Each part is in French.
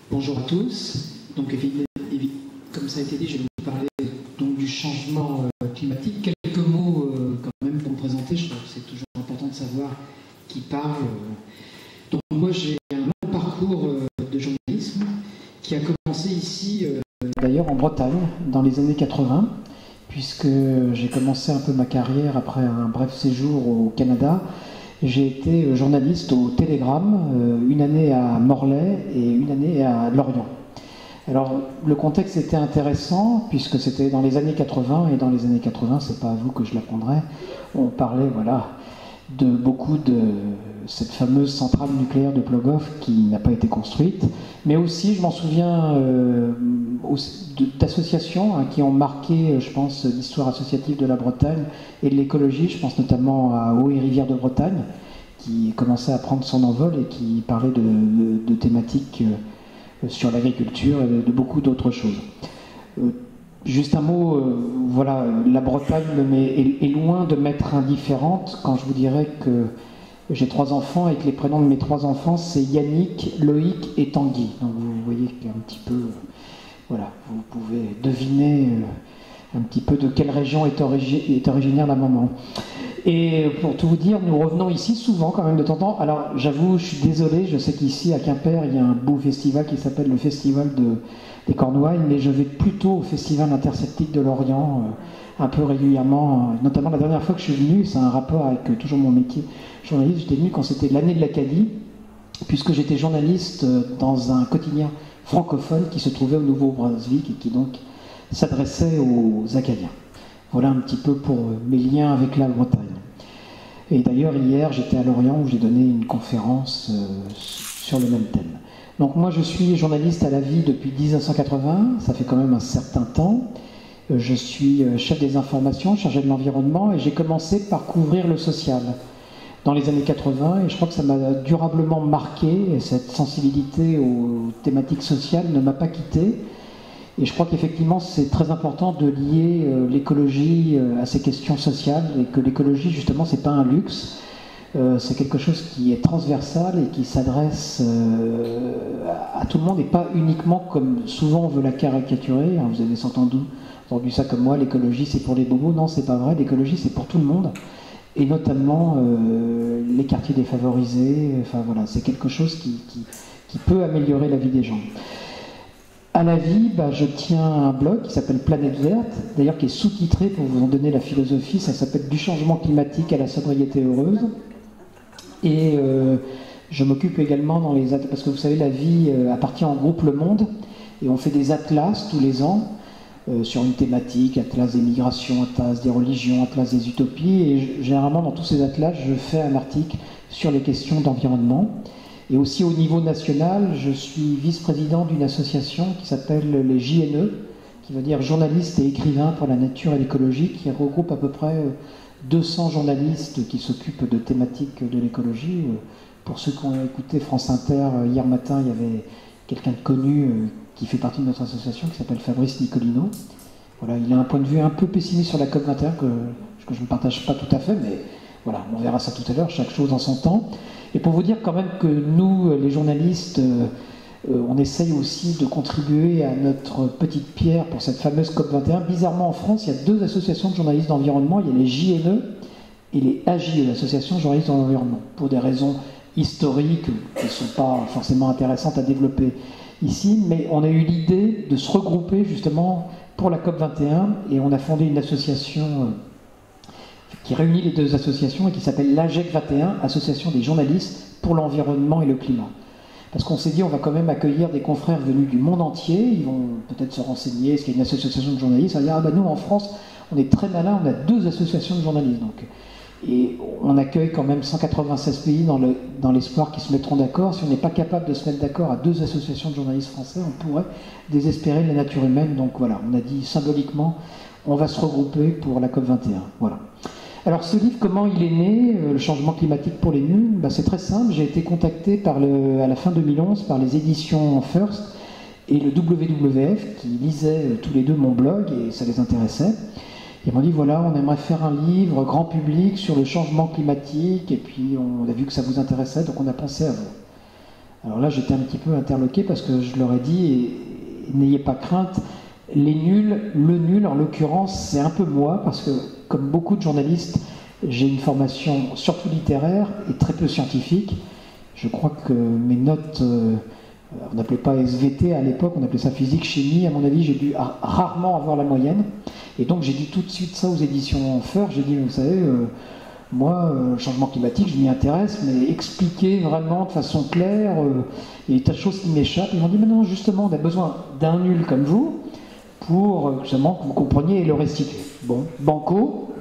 Bonjour à tous. Donc, comme ça a été dit, je vais vous parler donc, du changement climatique. Quelques mots quand même pour me présenter. Je crois que c'est toujours important de savoir qui parle. Donc, moi, j'ai un long parcours de journalisme qui a commencé ici, d'ailleurs en Bretagne, dans les années 80, puisque j'ai commencé un peu ma carrière après un bref séjour au Canada. J'ai été journaliste au Télégramme, une année à Morlaix et une année à Lorient. Alors, le contexte était intéressant, puisque c'était dans les années 80, et dans les années 80, c'est pas à vous que je l'apprendrai, on parlait, voilà, de beaucoup de cette fameuse centrale nucléaire de Plogoff qui n'a pas été construite, mais aussi, je m'en souviens, d'associations qui ont marqué, je pense, l'histoire associative de la Bretagne et de l'écologie. Je pense notamment à Eau et Rivières de Bretagne, qui commençait à prendre son envol et qui parlait de thématiques sur l'agriculture et de beaucoup d'autres choses. Juste un mot, voilà, la Bretagne est loin de m'être indifférente quand je vous dirais que j'ai 3 enfants et que les prénoms de mes 3 enfants, c'est Yannick, Loïc et Tanguy. Donc vous voyez qu'un petit peu, voilà, vous pouvez deviner un petit peu de quelle région est originaire la maman. Et pour tout vous dire, nous revenons ici souvent quand même de temps en temps. Alors j'avoue, je suis désolé, je sais qu'ici à Quimper, il y a un beau festival qui s'appelle le Festival des Cornouailles, mais je vais plutôt au Festival interseptique de Lorient un peu régulièrement. Notamment la dernière fois que je suis venu, c'est un rapport avec toujours mon métier journaliste, j'étais venu quand c'était l'année de l'Acadie, puisque j'étais journaliste dans un quotidien francophone qui se trouvait au Nouveau-Brunswick et qui donc s'adressait aux Acadiens. Voilà un petit peu pour mes liens avec la Bretagne. Et d'ailleurs, hier, j'étais à Lorient où j'ai donné une conférence sur le même thème. Donc moi, je suis journaliste à la vie depuis 1980, ça fait quand même un certain temps. Je suis chef des informations, chargé de l'environnement, et j'ai commencé par couvrir le social dans les années 80, et je crois que ça m'a durablement marqué, et cette sensibilité aux thématiques sociales ne m'a pas quitté. Et je crois qu'effectivement, c'est très important de lier l'écologie à ces questions sociales, et que l'écologie, justement, c'est pas un luxe, c'est quelque chose qui est transversal et qui s'adresse à tout le monde, et pas uniquement comme souvent on veut la caricaturer. Vous avez entendu ça comme moi, l'écologie c'est pour les bobos. Non, c'est pas vrai, l'écologie c'est pour tout le monde, et notamment les quartiers défavorisés. Enfin voilà, c'est quelque chose qui peut améliorer la vie des gens. À la vie, je tiens un blog qui s'appelle Planète Verte, d'ailleurs qui est sous-titré, pour vous en donner la philosophie, ça s'appelle Du changement climatique à la sobriété heureuse. Et je m'occupe également parce que vous savez, la vie appartient au groupe Le Monde, et on fait des atlas tous les ans sur une thématique, atlas des migrations, atlas des religions, atlas des utopies, et généralement dans tous ces atlas, je fais un article sur les questions d'environnement. Et aussi au niveau national, je suis vice-président d'une association qui s'appelle les JNE, qui veut dire journalistes et écrivains pour la nature et l'écologie, qui regroupe à peu près 200 journalistes qui s'occupent de thématiques de l'écologie. Pour ceux qui ont écouté France Inter, hier matin, il y avait quelqu'un de connu qui fait partie de notre association, qui s'appelle Fabrice Nicolino. Voilà, il a un point de vue un peu pessimiste sur la COP21, que je ne partage pas tout à fait, mais voilà, on verra ça tout à l'heure, chaque chose en son temps. Et pour vous dire quand même que nous, les journalistes, on essaye aussi de contribuer à notre petite pierre pour cette fameuse COP21. Bizarrement, en France, il y a 2 associations de journalistes d'environnement. Il y a les JNE et les AJE, l'Association de journalistes d'environnement, pour des raisons historiques qui ne sont pas forcément intéressantes à développer ici. Mais on a eu l'idée de se regrouper justement pour la COP21, et on a fondé une association qui réunit les 2 associations et qui s'appelle l'AGEC 21, Association des journalistes pour l'environnement et le climat. Parce qu'on s'est dit, on va quand même accueillir des confrères venus du monde entier, ils vont peut-être se renseigner, est-ce qu'il y a une association de journalistes, on va dire, ah ben nous en France, on est très malin, on a 2 associations de journalistes. Donc. Et on accueille quand même 196 pays dans l'espoir qu'ils se mettront d'accord. Si on n'est pas capable de se mettre d'accord à 2 associations de journalistes français, on pourrait désespérer la nature humaine. Donc voilà, on a dit symboliquement, on va se regrouper pour la COP21. Voilà. Alors ce livre, comment il est né, le changement climatique pour les nuls? C'est très simple, j'ai été contacté à la fin 2011 par les éditions First et le WWF qui lisaient tous les 2 mon blog et ça les intéressait. Ils m'ont dit voilà, on aimerait faire un livre grand public sur le changement climatique, et puis on a vu que ça vous intéressait, donc on a pensé à vous. Alors là, j'étais un petit peu interloqué parce que je leur ai dit, n'ayez pas crainte, les nuls, le nul en l'occurrence, c'est un peu moi, parce que comme beaucoup de journalistes, j'ai une formation surtout littéraire et très peu scientifique. Je crois que mes notes, on n'appelait pas SVT à l'époque, on appelait ça physique, chimie, à mon avis, j'ai dû rarement avoir la moyenne. Et donc j'ai dit tout de suite ça aux éditions Feur, j'ai dit, vous savez, moi, le changement climatique, je m'y intéresse, mais expliquer vraiment de façon claire, il y a des tas de choses qui m'échappent. Ils m'ont dit, mais non, justement, on a besoin d'un nul comme vous, pour justement que vous compreniez et le restituer. Bon, banco.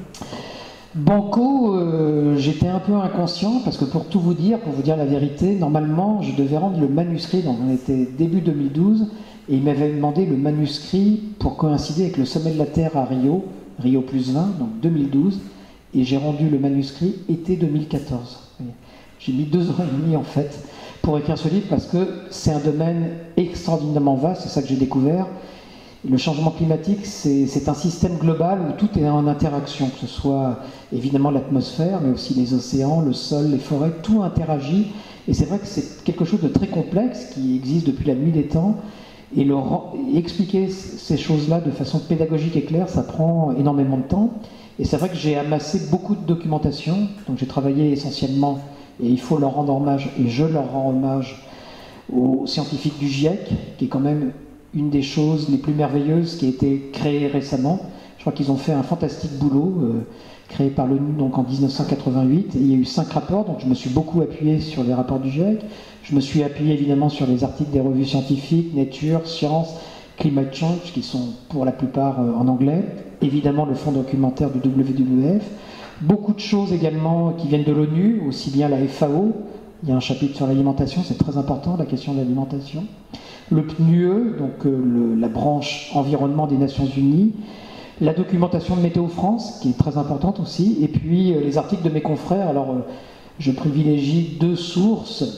Banco, j'étais un peu inconscient, parce que pour tout vous dire, pour vous dire la vérité, normalement, je devais rendre le manuscrit, donc on était début 2012, et il m'avait demandé le manuscrit pour coïncider avec le sommet de la Terre à Rio, Rio plus 20, donc 2012, et j'ai rendu le manuscrit été 2014. J'ai mis 2 ans et demi en fait pour écrire ce livre parce que c'est un domaine extraordinairement vaste, c'est ça que j'ai découvert. Le changement climatique, c'est un système global où tout est en interaction, que ce soit évidemment l'atmosphère, mais aussi les océans, le sol, les forêts, tout interagit. Et c'est vrai que c'est quelque chose de très complexe qui existe depuis la nuit des temps. Et expliquer ces choses-là de façon pédagogique et claire, ça prend énormément de temps. Et c'est vrai que j'ai amassé beaucoup de documentation, donc j'ai travaillé essentiellement, et il faut leur rendre hommage, et je leur rends hommage, aux scientifiques du GIEC, qui est quand même une des choses les plus merveilleuses qui a été créée récemment. Je crois qu'ils ont fait un fantastique boulot, créé par l'ONU donc en 1988, et il y a eu 5 rapports, donc je me suis beaucoup appuyé sur les rapports du GIEC, je me suis appuyé évidemment sur les articles des revues scientifiques, Nature, Science, Climate Change, qui sont pour la plupart en anglais, évidemment le fonds documentaire du WWF, beaucoup de choses également qui viennent de l'ONU, aussi bien la FAO, il y a un chapitre sur l'alimentation, c'est très important, la question de l'alimentation, le PNUE, donc la branche environnement des Nations Unies, la documentation de Météo France, qui est très importante aussi, et puis les articles de mes confrères. Alors je privilégie 2 sources.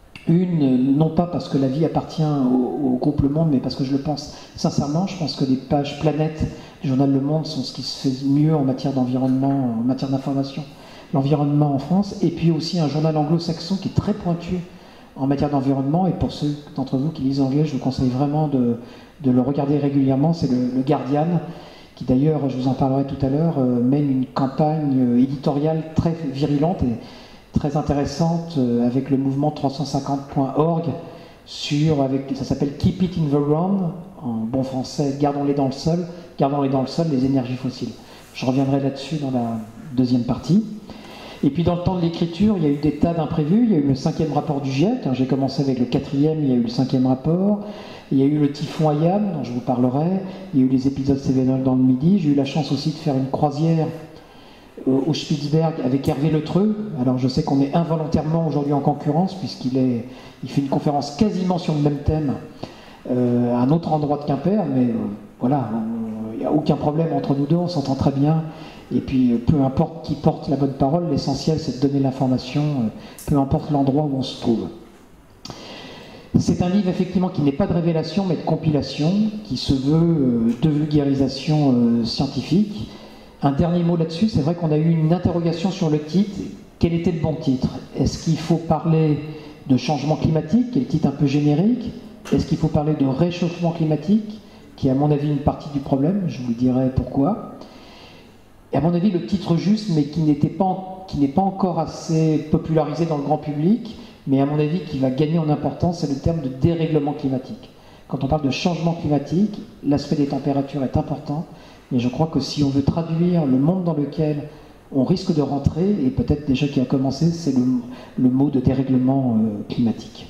Une, non pas parce que la vie appartient au groupe Le Monde, mais parce que je le pense sincèrement. Je pense que les pages Planète du journal Le Monde sont ce qui se fait mieux en matière d'environnement, en matière d'information, l'environnement en France. Et puis aussi un journal anglo-saxon qui est très pointu en matière d'environnement. Et pour ceux d'entre vous qui lisent anglais, je vous conseille vraiment de le regarder régulièrement. C'est le Guardian, qui d'ailleurs, je vous en parlerai tout à l'heure, mène une campagne éditoriale très virulente et très intéressante avec le mouvement 350.org ça s'appelle Keep It in the Ground, en bon français, gardons-les dans le sol, les énergies fossiles. Je reviendrai là-dessus dans la deuxième partie. Et puis dans le temps de l'écriture, il y a eu des tas d'imprévus. Il y a eu le 5e rapport du GIEC, j'ai commencé avec le 4e, il y a eu le 5e rapport. Il y a eu le typhon Haiyan, dont je vous parlerai. Il y a eu les épisodes Cévenol dans le Midi. J'ai eu la chance aussi de faire une croisière au Spitzberg avec Hervé Letreux. Alors je sais qu'on est involontairement aujourd'hui en concurrence puisqu'il fait une conférence quasiment sur le même thème à un autre endroit de Quimper, mais voilà, il n'y a aucun problème entre nous deux, on s'entend très bien. Et puis peu importe qui porte la bonne parole, l'essentiel c'est de donner l'information, peu importe l'endroit où on se trouve. C'est un livre effectivement qui n'est pas de révélation mais de compilation, qui se veut de vulgarisation scientifique. Un dernier mot là-dessus, c'est vrai qu'on a eu une interrogation sur le titre. Quel était le bon titre? Est-ce qu'il faut parler de changement climatique, qui est le titre un peu générique? Est-ce qu'il faut parler de réchauffement climatique, qui est à mon avis une partie du problème? Je vous dirai pourquoi. Et à mon avis, le titre juste, mais qui n'est pas encore assez popularisé dans le grand public, mais à mon avis qui va gagner en importance, c'est le terme de dérèglement climatique. Quand on parle de changement climatique, l'aspect des températures est important. Mais je crois que si on veut traduire le monde dans lequel on risque de rentrer, et peut-être déjà qui a commencé, c'est le mot de dérèglement climatique.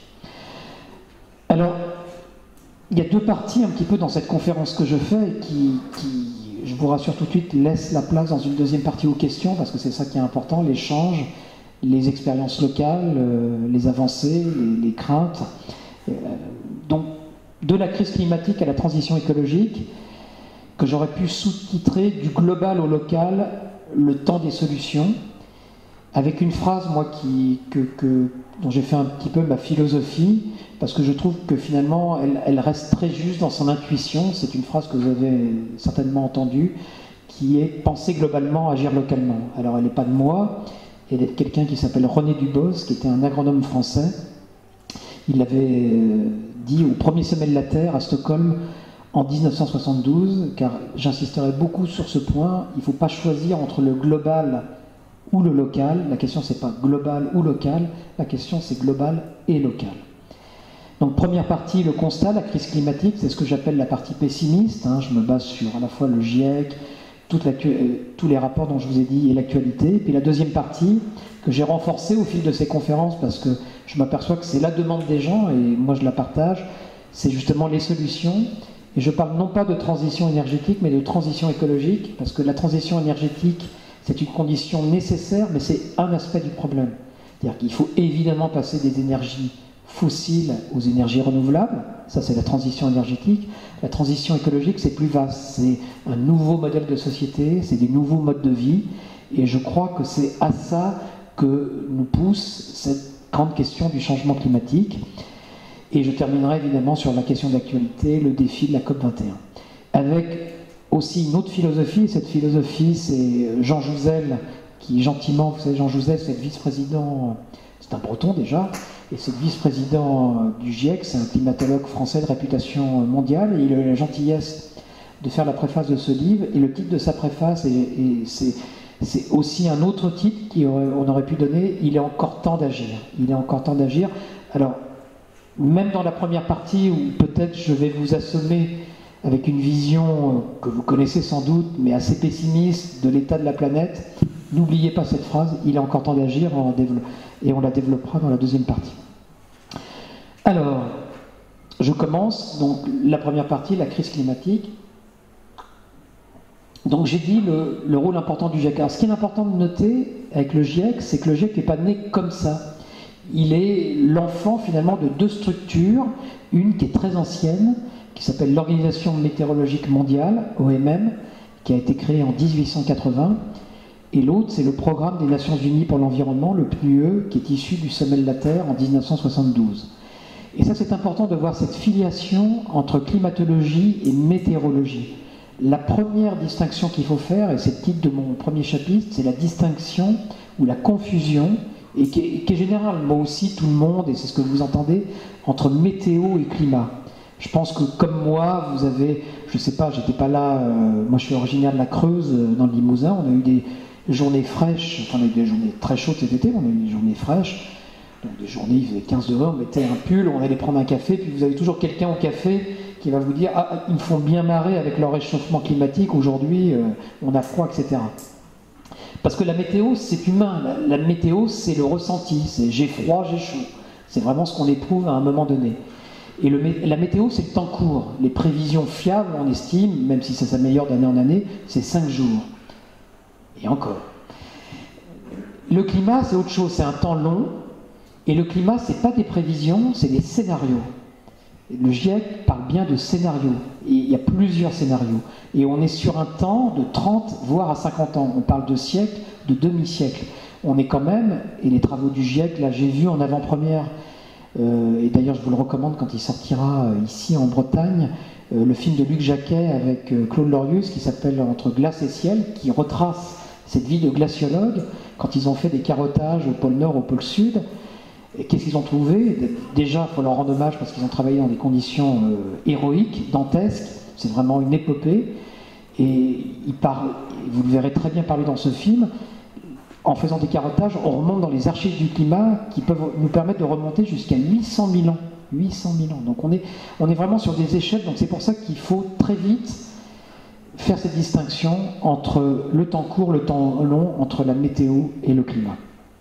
Alors, il y a 2 parties un petit peu dans cette conférence que je fais et qui, je vous rassure tout de suite, laisse la place dans une deuxième partie aux questions, parce que c'est ça qui est important, l'échange, les expériences locales, les avancées, les craintes. Donc, de la crise climatique à la transition écologique, que j'aurais pu sous-titrer du global au local, le temps des solutions, avec une phrase, moi, dont j'ai fait un petit peu ma philosophie, parce que je trouve que finalement, elle reste très juste dans son intuition. C'est une phrase que vous avez certainement entendue, qui est « penser globalement, agir localement ». Alors, elle n'est pas de moi, elle est de quelqu'un qui s'appelle René Dubos, qui était un agronome français, Il l'avait dit au premier sommet de la Terre à Stockholm en 1972, car j'insisterai beaucoup sur ce point, il ne faut pas choisir entre le global ou le local. La question, c'est pas global ou local, la question, c'est global et local. Donc première partie, le constat, la crise climatique, c'est ce que j'appelle la partie pessimiste. Je me base sur à la fois le GIEC, tous les rapports dont je vous ai dit et l'actualité. Puis la deuxième partie, que j'ai renforcée au fil de ces conférences, parce que je m'aperçois que c'est la demande des gens, et moi je la partage, c'est justement les solutions. Et je parle non pas de transition énergétique, mais de transition écologique, parce que la transition énergétique, c'est une condition nécessaire, mais c'est un aspect du problème. C'est-à-dire qu'il faut évidemment passer des énergies fossiles aux énergies renouvelables, ça c'est la transition énergétique. La transition écologique, c'est plus vaste, c'est un nouveau modèle de société, c'est des nouveaux modes de vie, et je crois que c'est à ça que nous pousse cette grande question du changement climatique. Et je terminerai évidemment sur la question d'actualité, le défi de la COP21. Avec aussi une autre philosophie, cette philosophie c'est Jean Jouzel, qui gentiment, vous savez Jean Jouzel c'est le vice-président, c'est un breton déjà, et c'est le vice-président du GIEC, c'est un climatologue français de réputation mondiale, et il a eu la gentillesse de faire la préface de ce livre, et le titre de sa préface, c'est aussi un autre titre qu'on aurait pu donner, il est encore temps d'agir. Il est encore temps d'agir. Alors, même dans la première partie, où peut-être je vais vous assommer avec une vision que vous connaissez sans doute, mais assez pessimiste de l'état de la planète, n'oubliez pas cette phrase, il est encore temps d'agir, et on la développera dans la deuxième partie. Alors, je commence, donc la première partie, la crise climatique. Donc j'ai dit le rôle important du GIEC. Alors ce qui est important de noter avec le GIEC, c'est que le GIEC n'est pas né comme ça. Il est l'enfant finalement de deux structures, une qui est très ancienne, qui s'appelle l'Organisation météorologique mondiale, OMM, qui a été créée en 1880, et l'autre c'est le Programme des Nations Unies pour l'environnement, le PNUE, qui est issu du sommet de la Terre en 1972. Et ça c'est important de voir cette filiation entre climatologie et météorologie. La première distinction qu'il faut faire, et c'est le titre de mon premier chapitre, c'est la distinction ou la confusion, et qui est générale, moi aussi, tout le monde, et c'est ce que vous entendez, entre météo et climat. Je pense que comme moi, vous avez, je sais pas, j'étais pas là, moi je suis originaire de la Creuse, dans le Limousin, on a eu des journées fraîches, enfin on a eu des journées très chaudes cet été, on a eu des journées fraîches, donc des journées, il faisait 15 degrés, on mettait un pull, on allait prendre un café, puis vous avez toujours quelqu'un au café qui va vous dire « Ah, ils me font bien marrer avec leur réchauffement climatique, aujourd'hui on a froid, etc. » Parce que la météo, c'est humain, la météo, c'est le ressenti, c'est j'ai froid, j'ai chaud. C'est vraiment ce qu'on éprouve à un moment donné. Et la météo, c'est le temps court. Les prévisions fiables, on estime, même si ça s'améliore d'année en année, c'est 5 jours. Et encore. Le climat, c'est autre chose, c'est un temps long. Et le climat, c'est pas des prévisions, c'est des scénarios. Le GIEC parle bien de scénarios. Et il y a plusieurs scénarios. Et on est sur un temps de 30, voire à 50 ans. On parle de siècle, de demi-siècle. On est quand même, et les travaux du GIEC, là j'ai vu en avant-première, et d'ailleurs je vous le recommande quand il sortira ici en Bretagne, le film de Luc Jacquet avec Claude Lorius qui s'appelle Entre glace et ciel, qui retrace cette vie de glaciologue quand ils ont fait des carottages au pôle Nord, au pôle Sud. Et qu'est-ce qu'ils ont trouvé? Déjà, il faut leur rendre hommage parce qu'ils ont travaillé dans des conditions héroïques, dantesques, c'est vraiment une épopée. Et ils parlent, vous le verrez très bien parler dans ce film, en faisant des carottages, on remonte dans les archives du climat qui peuvent nous permettre de remonter jusqu'à 800 000 ans. 800 000 ans. Donc on est vraiment sur des échelles, donc c'est pour ça qu'il faut très vite faire cette distinction entre le temps court, le temps long, entre la météo et le climat.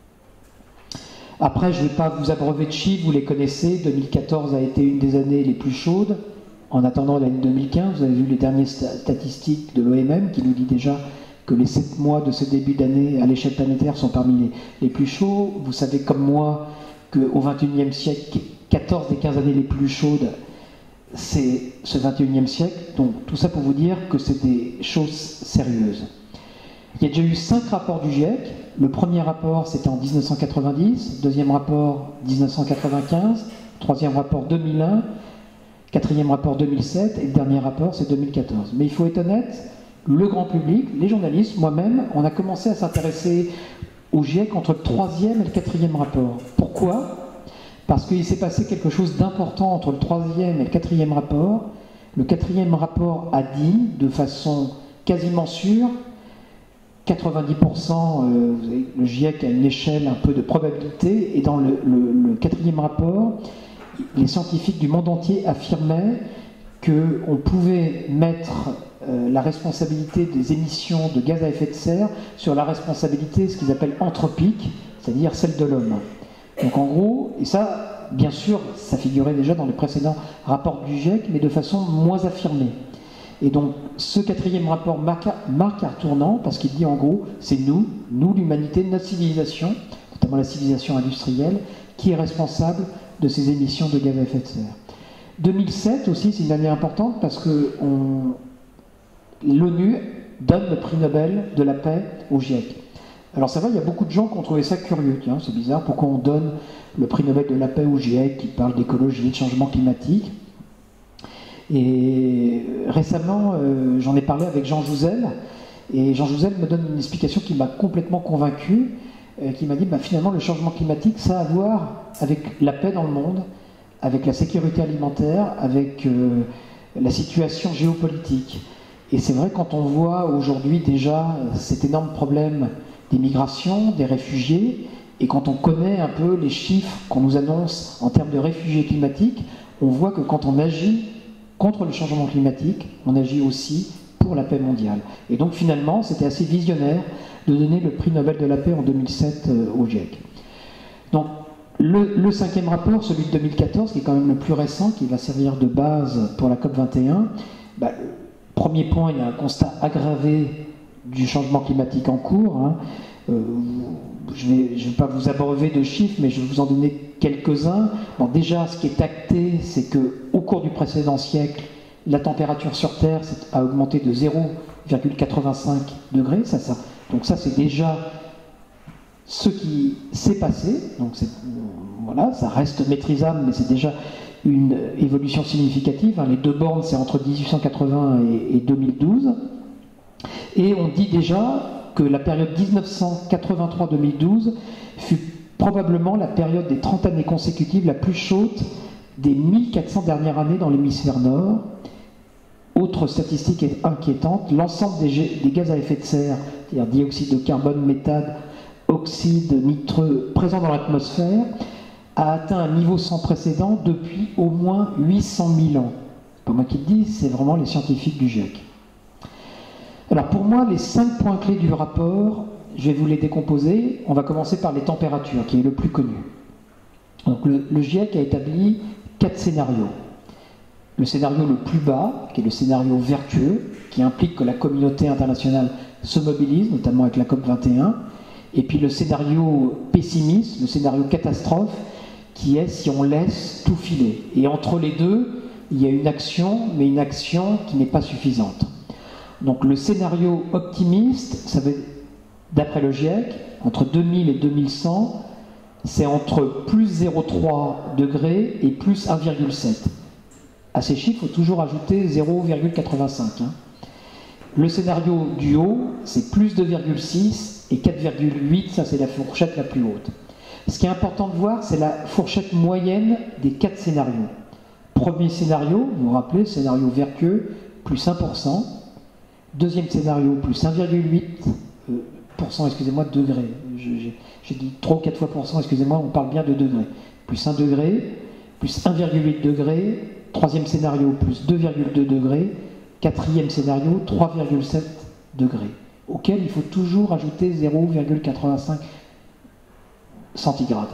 Après, je ne vais pas vous abreuver de chiffres, vous les connaissez, 2014 a été une des années les plus chaudes. En attendant l'année 2015, vous avez vu les dernières statistiques de l'OMM qui nous dit déjà que les 7 mois de ce début d'année à l'échelle planétaire sont parmi les plus chauds. Vous savez comme moi qu'au XXIe siècle, 14 des 15 années les plus chaudes, c'est ce XXIe siècle. Donc tout ça pour vous dire que c'est des choses sérieuses. Il y a déjà eu 5 rapports du GIEC. Le premier rapport, c'était en 1990. Deuxième rapport, 1995. Troisième rapport, 2001. Quatrième rapport, 2007. Et le dernier rapport, c'est 2014. Mais il faut être honnête, le grand public, les journalistes, moi-même, on a commencé à s'intéresser au GIEC entre le troisième et le quatrième rapport. Pourquoi ? parce qu'il s'est passé quelque chose d'important entre le 3e et le 4e rapport. Le 4e rapport a dit, de façon quasiment sûre, 90%, le GIEC a une échelle un peu de probabilité, et dans le 4e rapport, les scientifiques du monde entier affirmaient qu'on pouvait mettre la responsabilité des émissions de gaz à effet de serre sur la responsabilité, ce qu'ils appellent anthropique, c'est-à-dire celle de l'homme. Donc en gros, et ça, bien sûr, ça figurait déjà dans les précédents rapports du GIEC, mais de façon moins affirmée. Et donc, ce 4e rapport marque un tournant, parce qu'il dit en gros, c'est nous l'humanité, notre civilisation, notamment la civilisation industrielle, qui est responsable de ces émissions de gaz à effet de serre. 2007 aussi, c'est une année importante, parce que l'ONU donne le prix Nobel de la paix au GIEC. Alors ça va, il y a beaucoup de gens qui ont trouvé ça curieux, tiens, c'est bizarre, pourquoi on donne le prix Nobel de la paix au GIEC, qui parle d'écologie, de changement climatique. Et récemment, j'en ai parlé avec Jean Jouzel, et Jean Jouzel me donne une explication qui m'a complètement convaincu, qui m'a dit, finalement, le changement climatique, ça a à voir avec la paix dans le monde, avec la sécurité alimentaire, avec la situation géopolitique. Et c'est vrai, quand on voit aujourd'hui déjà cet énorme problème des migrations, des réfugiés, et quand on connaît un peu les chiffres qu'on nous annonce en termes de réfugiés climatiques, on voit que quand on agit contre le changement climatique, on agit aussi pour la paix mondiale. Et donc finalement, c'était assez visionnaire de donner le prix Nobel de la paix en 2007 au GIEC. Donc le 5e rapport, celui de 2014, qui est quand même le plus récent, qui va servir de base pour la COP21, premier point, il y a un constat aggravé du changement climatique en cours. Hein. Je ne vais pas vous abreuver de chiffres, mais je vais vous en donner quelques-uns. Bon, déjà, ce qui est acté, c'est qu'au cours du précédent siècle, la température sur Terre a augmenté de 0,85 degrés. Donc ça, c'est déjà ce qui s'est passé. Donc voilà, ça reste maîtrisable, mais c'est déjà une évolution significative. Les deux bornes, c'est entre 1880 et 2012. Et on dit déjà que la période 1983-2012 fut probablement la période des 30 années consécutives la plus chaude des 1400 dernières années dans l'hémisphère nord. Autre statistique inquiétante, l'ensemble des gaz à effet de serre, c'est-à-dire dioxyde de carbone, méthane, oxyde nitreux présents dans l'atmosphère, a atteint un niveau sans précédent depuis au moins 800 000 ans. C'est pas moi qui le dis, c'est vraiment les scientifiques du GIEC. Alors pour moi, les 5 points clés du rapport, je vais vous les décomposer. On va commencer par les températures, qui est le plus connu. Donc le GIEC a établi 4 scénarios. Le scénario le plus bas, qui est le scénario vertueux, qui implique que la communauté internationale se mobilise, notamment avec la COP21. Et puis le scénario pessimiste, le scénario catastrophe, qui est si on laisse tout filer. Et entre les deux, il y a une action, mais une action qui n'est pas suffisante. Donc le scénario optimiste, ça veut, d'après le GIEC, entre 2000 et 2100, c'est entre plus 0,3 degrés et plus 1,7. À ces chiffres, il faut toujours ajouter 0,85. Le scénario du haut, c'est plus 2,6 et 4,8, ça c'est la fourchette la plus haute. Ce qui est important de voir, c'est la fourchette moyenne des 4 scénarios. Premier scénario, vous vous rappelez, scénario vertueux, plus 1%. Deuxième scénario, plus 1,8%, excusez-moi, degrés. J'ai dit 3 ou 4 fois %, excusez-moi, on parle bien de degrés. Plus 1 degré, plus 1,8 degré. Troisième scénario, plus 2,2 degrés. Quatrième scénario, 3,7 degrés, auquel il faut toujours ajouter 0,85 centigrades.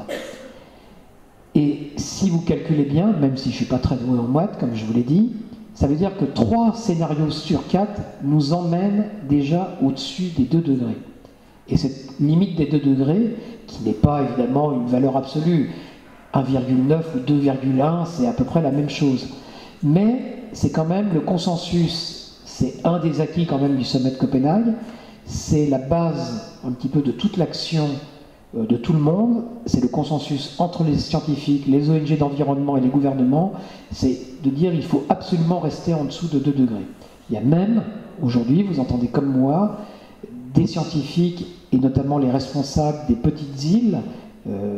Et si vous calculez bien, même si je ne suis pas très doué en maths, comme je vous l'ai dit, ça veut dire que 3 scénarios sur 4 nous emmènent déjà au-dessus des 2 degrés. Et cette limite des 2 degrés, qui n'est pas évidemment une valeur absolue, 1,9 ou 2,1, c'est à peu près la même chose. Mais c'est quand même le consensus, c'est un des acquis quand même du sommet de Copenhague, c'est la base un petit peu de toute l'action de tout le monde, c'est le consensus entre les scientifiques, les ONG d'environnement et les gouvernements, c'est de dire qu'il faut absolument rester en dessous de 2 degrés. Il y a même, aujourd'hui, vous entendez comme moi, des scientifiques, et notamment les responsables des petites îles,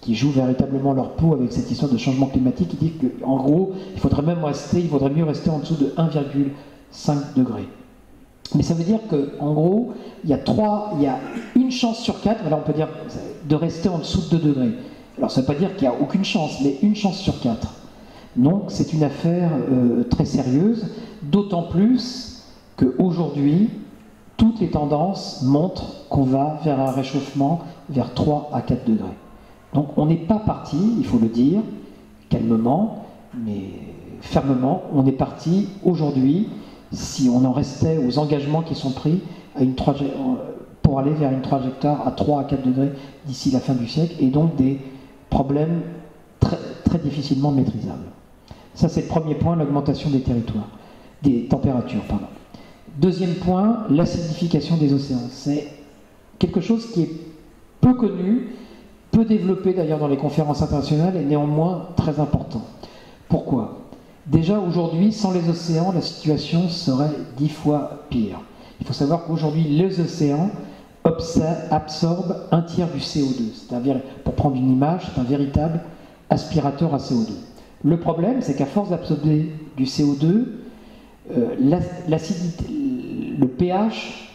qui jouent véritablement leur peau avec cette histoire de changement climatique, qui dit qu'en gros, il vaudrait mieux rester en dessous de 1,5 degré. Mais ça veut dire qu'en gros, il y a une chance sur 4, voilà, on peut dire, de rester en dessous de 2 degrés. Alors ça ne veut pas dire qu'il n'y a aucune chance, mais une chance sur 4. Donc c'est une affaire très sérieuse, d'autant plus qu'aujourd'hui, toutes les tendances montrent qu'on va vers un réchauffement vers 3 à 4 degrés. Donc on n'est pas parti, il faut le dire, calmement, mais fermement, on est parti aujourd'hui, si on en restait aux engagements qui sont pris, pour aller vers une trajectoire à 3 à 4 degrés d'ici la fin du siècle, et donc des problèmes très, très difficilement maîtrisables. Ça c'est le premier point, l'augmentation des températures. Pardon. Deuxième point, l'acidification des océans. C'est quelque chose qui est peu connu, peu développé d'ailleurs dans les conférences internationales, et néanmoins très important. Pourquoi ? Déjà aujourd'hui, sans les océans, la situation serait 10 fois pire. Il faut savoir qu'aujourd'hui, les océans absorbent un tiers du CO2. Pour prendre une image, c'est un véritable aspirateur à CO2. Le problème, c'est qu'à force d'absorber du CO2, l'acidité, le pH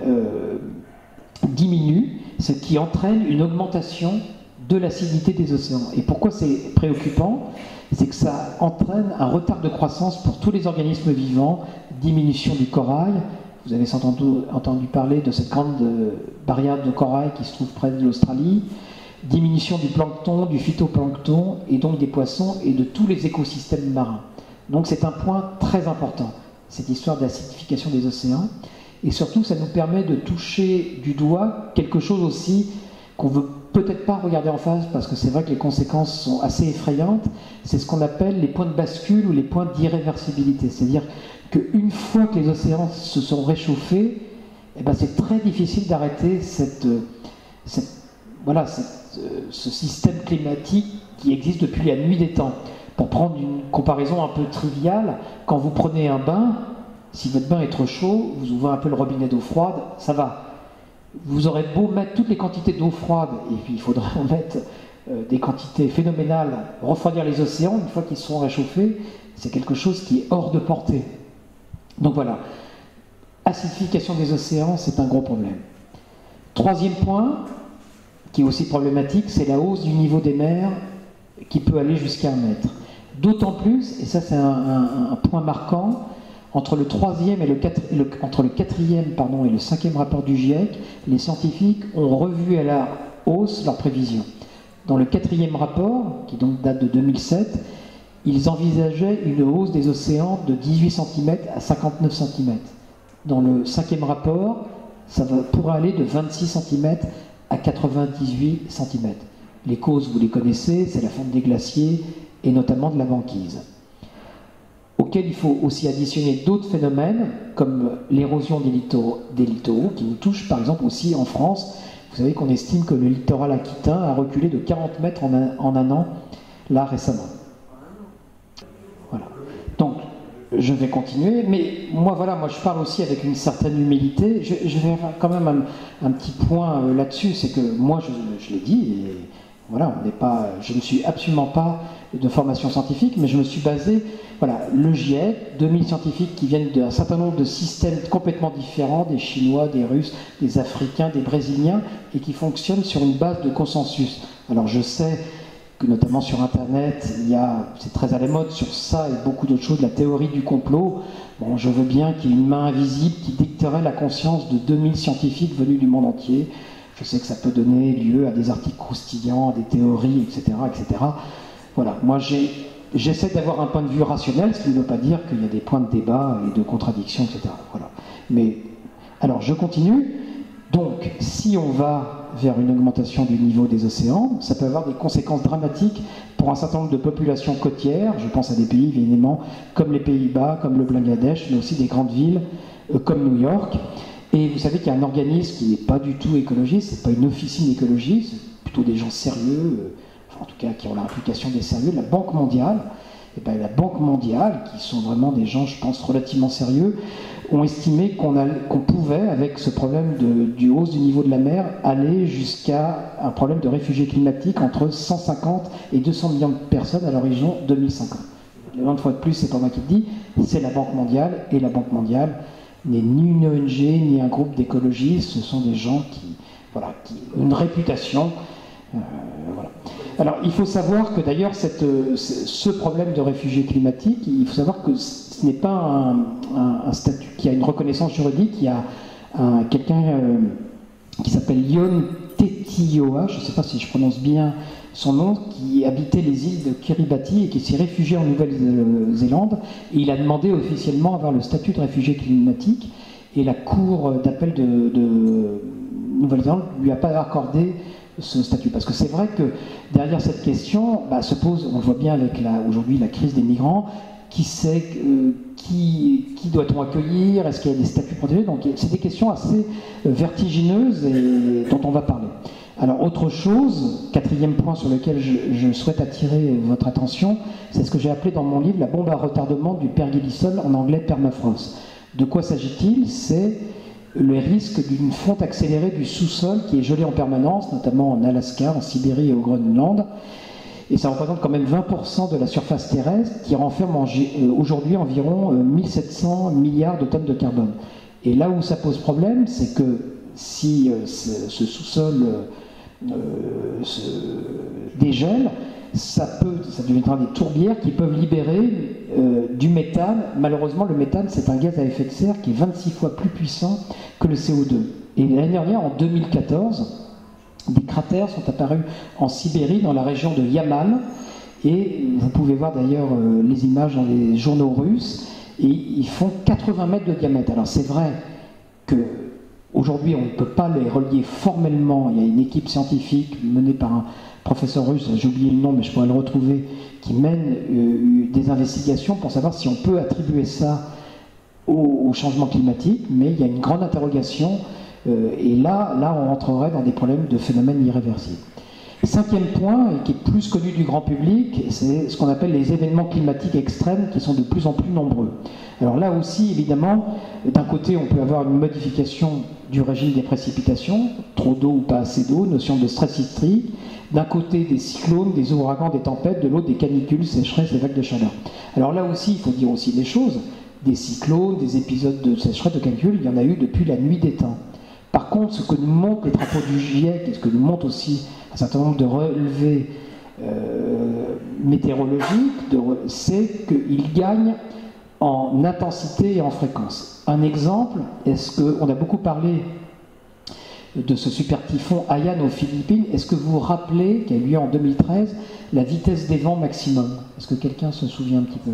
diminue, ce qui entraîne une augmentation de l'acidité des océans. Et pourquoi c'est préoccupant ? C'est que ça entraîne un retard de croissance pour tous les organismes vivants, diminution du corail. Vous avez entendu parler de cette grande barrière de corail qui se trouve près de l'Australie, diminution du plancton, du phytoplancton, et donc des poissons et de tous les écosystèmes marins. Donc c'est un point très important, cette histoire d'acidification des océans. Et surtout, ça nous permet de toucher du doigt quelque chose aussi qu'on ne veut peut-être pas regarder en face, parce que c'est vrai que les conséquences sont assez effrayantes. C'est ce qu'on appelle les points de bascule ou les points d'irréversibilité. C'est-à-dire qu'une fois que les océans se sont réchauffés, eh ben c'est très difficile d'arrêter ce système climatique qui existe depuis la nuit des temps. Pour prendre une comparaison un peu triviale, quand vous prenez un bain, si votre bain est trop chaud, vous ouvrez un peu le robinet d'eau froide, ça va. Vous aurez beau mettre toutes les quantités d'eau froide, et puis il faudra en mettre des quantités phénoménales, refroidir les océans, une fois qu'ils seront réchauffés, c'est quelque chose qui est hors de portée. Donc voilà, acidification des océans, c'est un gros problème. Troisième point, qui est aussi problématique, c'est la hausse du niveau des mers qui peut aller jusqu'à 1 mètre. D'autant plus, et ça c'est un point marquant, entre le 4e et le 5e rapport du GIEC, les scientifiques ont revu à la hausse leurs prévisions. Dans le 4e rapport, qui donc date de 2007, ils envisageaient une hausse des océans de 18 cm à 59 cm. Dans le 5e rapport, ça pourra aller de 26 cm à 98 cm. Les causes, vous les connaissez, c'est la fonte des glaciers et notamment de la banquise, auquel il faut aussi additionner d'autres phénomènes, comme l'érosion des littoraux, qui nous touche par exemple aussi en France. Vous savez qu'on estime que le littoral aquitain a reculé de 40 mètres en un an, là récemment. Voilà. Donc, je vais continuer, mais moi je parle aussi avec une certaine humilité. Je vais faire quand même un petit point là-dessus, c'est que moi, je l'ai dit, et voilà, je ne suis absolument pas de formation scientifique, mais je me suis basé, le GIEC, 2000 scientifiques qui viennent d'un certain nombre de systèmes complètement différents, des Chinois, des Russes, des Africains, des Brésiliens, et qui fonctionnent sur une base de consensus. Alors je sais que notamment sur Internet, c'est très à la mode sur ça et beaucoup d'autres choses, la théorie du complot. Bon, je veux bien qu'il y ait une main invisible qui dicterait la conscience de 2000 scientifiques venus du monde entier. Je sais que ça peut donner lieu à des articles croustillants, à des théories, etc. etc. Voilà, moi j'essaie d'avoir un point de vue rationnel, ce qui ne veut pas dire qu'il y a des points de débat et de contradiction, etc. Voilà. Mais, alors je continue. Donc, si on va vers une augmentation du niveau des océans, ça peut avoir des conséquences dramatiques pour un certain nombre de populations côtières. Je pense à des pays, évidemment, comme les Pays-Bas, comme le Bangladesh, mais aussi des grandes villes comme New York. Et vous savez qu'il y a un organisme qui n'est pas du tout écologiste, c'est pas une officine d'écologie, c'est plutôt des gens sérieux, en tout cas qui ont l'implication des sérieux, la Banque mondiale, Et bien, la Banque mondiale, qui sont vraiment des gens, je pense, relativement sérieux, ont estimé qu'on pouvait, avec ce problème du hausse du niveau de la mer, aller jusqu'à un problème de réfugiés climatiques entre 150 et 200 millions de personnes à l'horizon 2050. Une fois de plus, c'est pas moi qui le dis, c'est la Banque mondiale, et la Banque mondiale n'est ni une ONG, ni un groupe d'écologistes, ce sont des gens qui ont une réputation. Voilà. Alors, il faut savoir que d'ailleurs, ce problème de réfugiés climatiques, il faut savoir que ce n'est pas un statut qui a une reconnaissance juridique. Il y a quelqu'un qui s'appelle Yon Tetioa, je ne sais pas si je prononce bien son nom, qui habitait les îles de Kiribati et qui s'est réfugié en Nouvelle-Zélande. Et il a demandé officiellement à avoir le statut de réfugié climatique. Et la Cour d'appel de Nouvelle-Zélande ne lui a pas accordé ce statut. Parce que c'est vrai que derrière cette question se pose, on le voit bien avec aujourd'hui la crise des migrants, qui sait, qui doit-on accueillir, est-ce qu'il y a des statuts protégés? Donc c'est des questions assez vertigineuses et dont on va parler. Alors autre chose, quatrième point sur lequel je souhaite attirer votre attention, c'est ce que j'ai appelé dans mon livre la bombe à retardement du pergélisol, en anglais permafrost. De quoi s'agit-il? C'est le risque d'une fonte accélérée du sous-sol qui est gelé en permanence, notamment en Alaska, en Sibérie et au Groenland. Et ça représente quand même 20% de la surface terrestre qui renferme aujourd'hui environ 1700 milliards de tonnes de carbone. Et là où ça pose problème, c'est que si ce sous-sol se dégèle, ça deviendra des tourbières qui peuvent libérer du méthane. Malheureusement, le méthane, c'est un gaz à effet de serre qui est 26 fois plus puissant que le CO2. Et l'année dernière, en 2014, des cratères sont apparus en Sibérie, dans la région de Yamal, et vous pouvez voir d'ailleurs les images dans les journaux russes, et ils font 80 mètres de diamètre. Alors c'est vrai qu'aujourd'hui on ne peut pas les relier formellement, il y a une équipe scientifique menée par un professeur russe, j'ai oublié le nom mais je pourrais le retrouver, qui mène des investigations pour savoir si on peut attribuer ça au changement climatique, mais il y a une grande interrogation. Et là, on rentrerait dans des problèmes de phénomènes irréversibles. Cinquième point, et qui est plus connu du grand public, c'est ce qu'on appelle les événements climatiques extrêmes qui sont de plus en plus nombreux. Alors là aussi, évidemment, d'un côté, on peut avoir une modification du régime des précipitations, trop d'eau ou pas assez d'eau, notion de stress hydrique. D'un côté, des cyclones, des ouragans, des tempêtes, de l'autre, des canicules, sécheresses et vagues de chaleur. Alors là aussi, il faut dire aussi des choses. Des cyclones, des épisodes de sécheresse, de canicules, il y en a eu depuis la nuit des temps. Par contre, ce que nous montrent les travaux du GIEC et ce que nous montrent aussi un certain nombre de relevés météorologiques, c'est qu'ils gagnent en intensité et en fréquence. Un exemple, on a beaucoup parlé de ce super typhon Haiyan aux Philippines. Est-ce que vous vous rappelez, qui a eu lieu en 2013, la vitesse des vents maximum? Est-ce que quelqu'un se souvient un petit peu?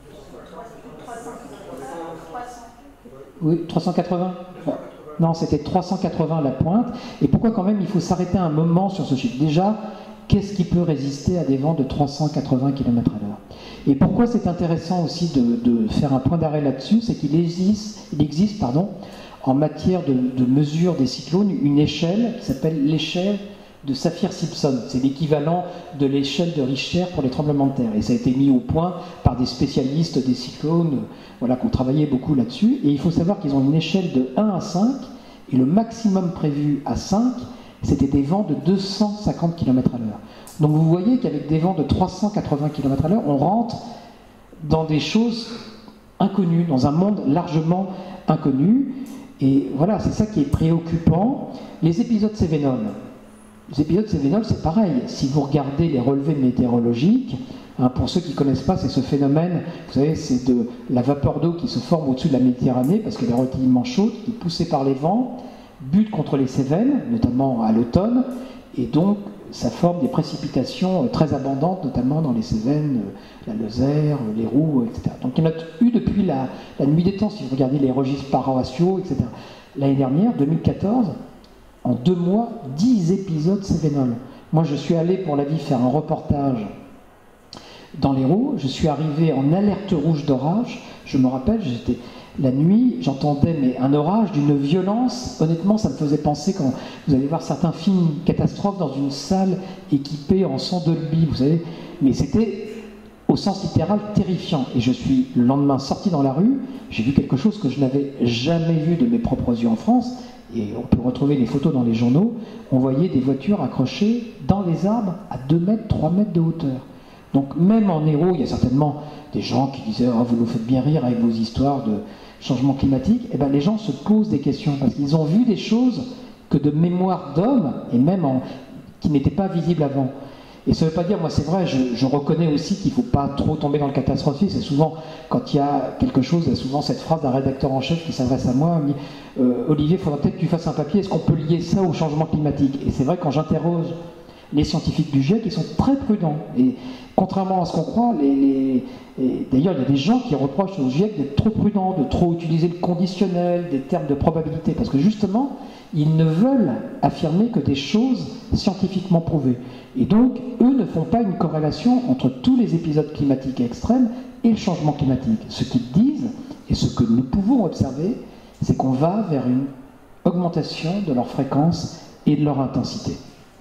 Oui, 380 ? Non, c'était 380 à la pointe. Et pourquoi quand même il faut s'arrêter un moment sur ce chiffre? Déjà, qu'est-ce qui peut résister à des vents de 380 km/h? Et pourquoi c'est intéressant aussi de faire un point d'arrêt là-dessus? C'est qu'il existe, en matière de mesure des cyclones, une échelle qui s'appelle l'échelle de Saffir-Simpson. C'est l'équivalent de l'échelle de Richter pour les tremblements de terre. Et ça a été mis au point par des spécialistes des cyclones, qui ont travaillé beaucoup là-dessus. Et il faut savoir qu'ils ont une échelle de 1 à 5, et le maximum prévu à 5, c'était des vents de 250 km/h. Donc vous voyez qu'avec des vents de 380 km/h, on rentre dans des choses inconnues, dans un monde largement inconnu. Et voilà, c'est ça qui est préoccupant. Les épisodes Cévenol. Les épisodes Cévenol, c'est pareil. Si vous regardez les relevés météorologiques, pour ceux qui ne connaissent pas, c'est ce phénomène, vous savez, c'est de la vapeur d'eau qui se forme au-dessus de la Méditerranée, parce qu'elle est relativement chaude, qui est poussée par les vents, bute contre les Cévennes, notamment à l'automne, et donc ça forme des précipitations très abondantes, notamment dans les Cévennes, la Lozère, l'Hérault, etc. Donc il y en a eu depuis la nuit des temps, si vous regardez les registres paroissiaux, etc. L'année dernière, 2014, en 2 mois, 10 épisodes Cévenol. Moi, je suis allé pour la vie faire un reportage dans l'Hérault. Je suis arrivé en alerte rouge d'orage. Je me rappelle, j'étais la nuit, j'entendais un orage d'une violence. Honnêtement, ça me faisait penser quand vous allez voir certains films catastrophes dans une salle équipée en son Dolby, vous savez. Mais c'était au sens littéral terrifiant. Et je suis le lendemain sorti dans la rue, j'ai vu quelque chose que je n'avais jamais vu de mes propres yeux en France, et on peut retrouver les photos dans les journaux. On voyait des voitures accrochées dans les arbres à 2 mètres, 3 mètres de hauteur. Donc même en Hérault, il y a certainement des gens qui disaient « Oh, vous nous faites bien rire avec vos histoires de changement climatique ». Eh bien les gens se posent des questions, parce qu'ils ont vu des choses que de mémoire d'homme, et même qui n'étaient pas visibles avant. Et ça ne veut pas dire, moi c'est vrai, je reconnais aussi qu'il ne faut pas trop tomber dans le catastrophisme. C'est souvent, quand il y a quelque chose, il y a souvent cette phrase d'un rédacteur en chef qui s'adresse à moi, il me dit Olivier, il faudra peut-être que tu fasses un papier, est-ce qu'on peut lier ça au changement climatique? Et c'est vrai, quand j'interroge les scientifiques du GIEC, ils sont très prudents. Et contrairement à ce qu'on croit, d'ailleurs il y a des gens qui reprochent au GIEC d'être trop prudents, de trop utiliser le conditionnel, des termes de probabilité, parce que justement, ils ne veulent affirmer que des choses scientifiquement prouvées. Et donc, eux ne font pas une corrélation entre tous les épisodes climatiques extrêmes et le changement climatique. Ce qu'ils disent, et ce que nous pouvons observer, c'est qu'on va vers une augmentation de leur fréquence et de leur intensité.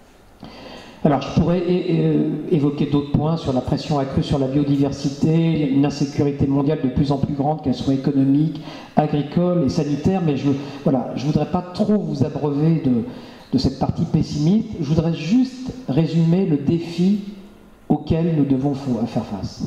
Alors, je pourrais évoquer d'autres points sur la pression accrue sur la biodiversité, une insécurité mondiale de plus en plus grande, qu'elle soit économique, agricole et sanitaire, mais je ne voudrais pas trop vous abreuver de cette partie pessimiste. Je voudrais juste résumer le défi auquel nous devons faire face.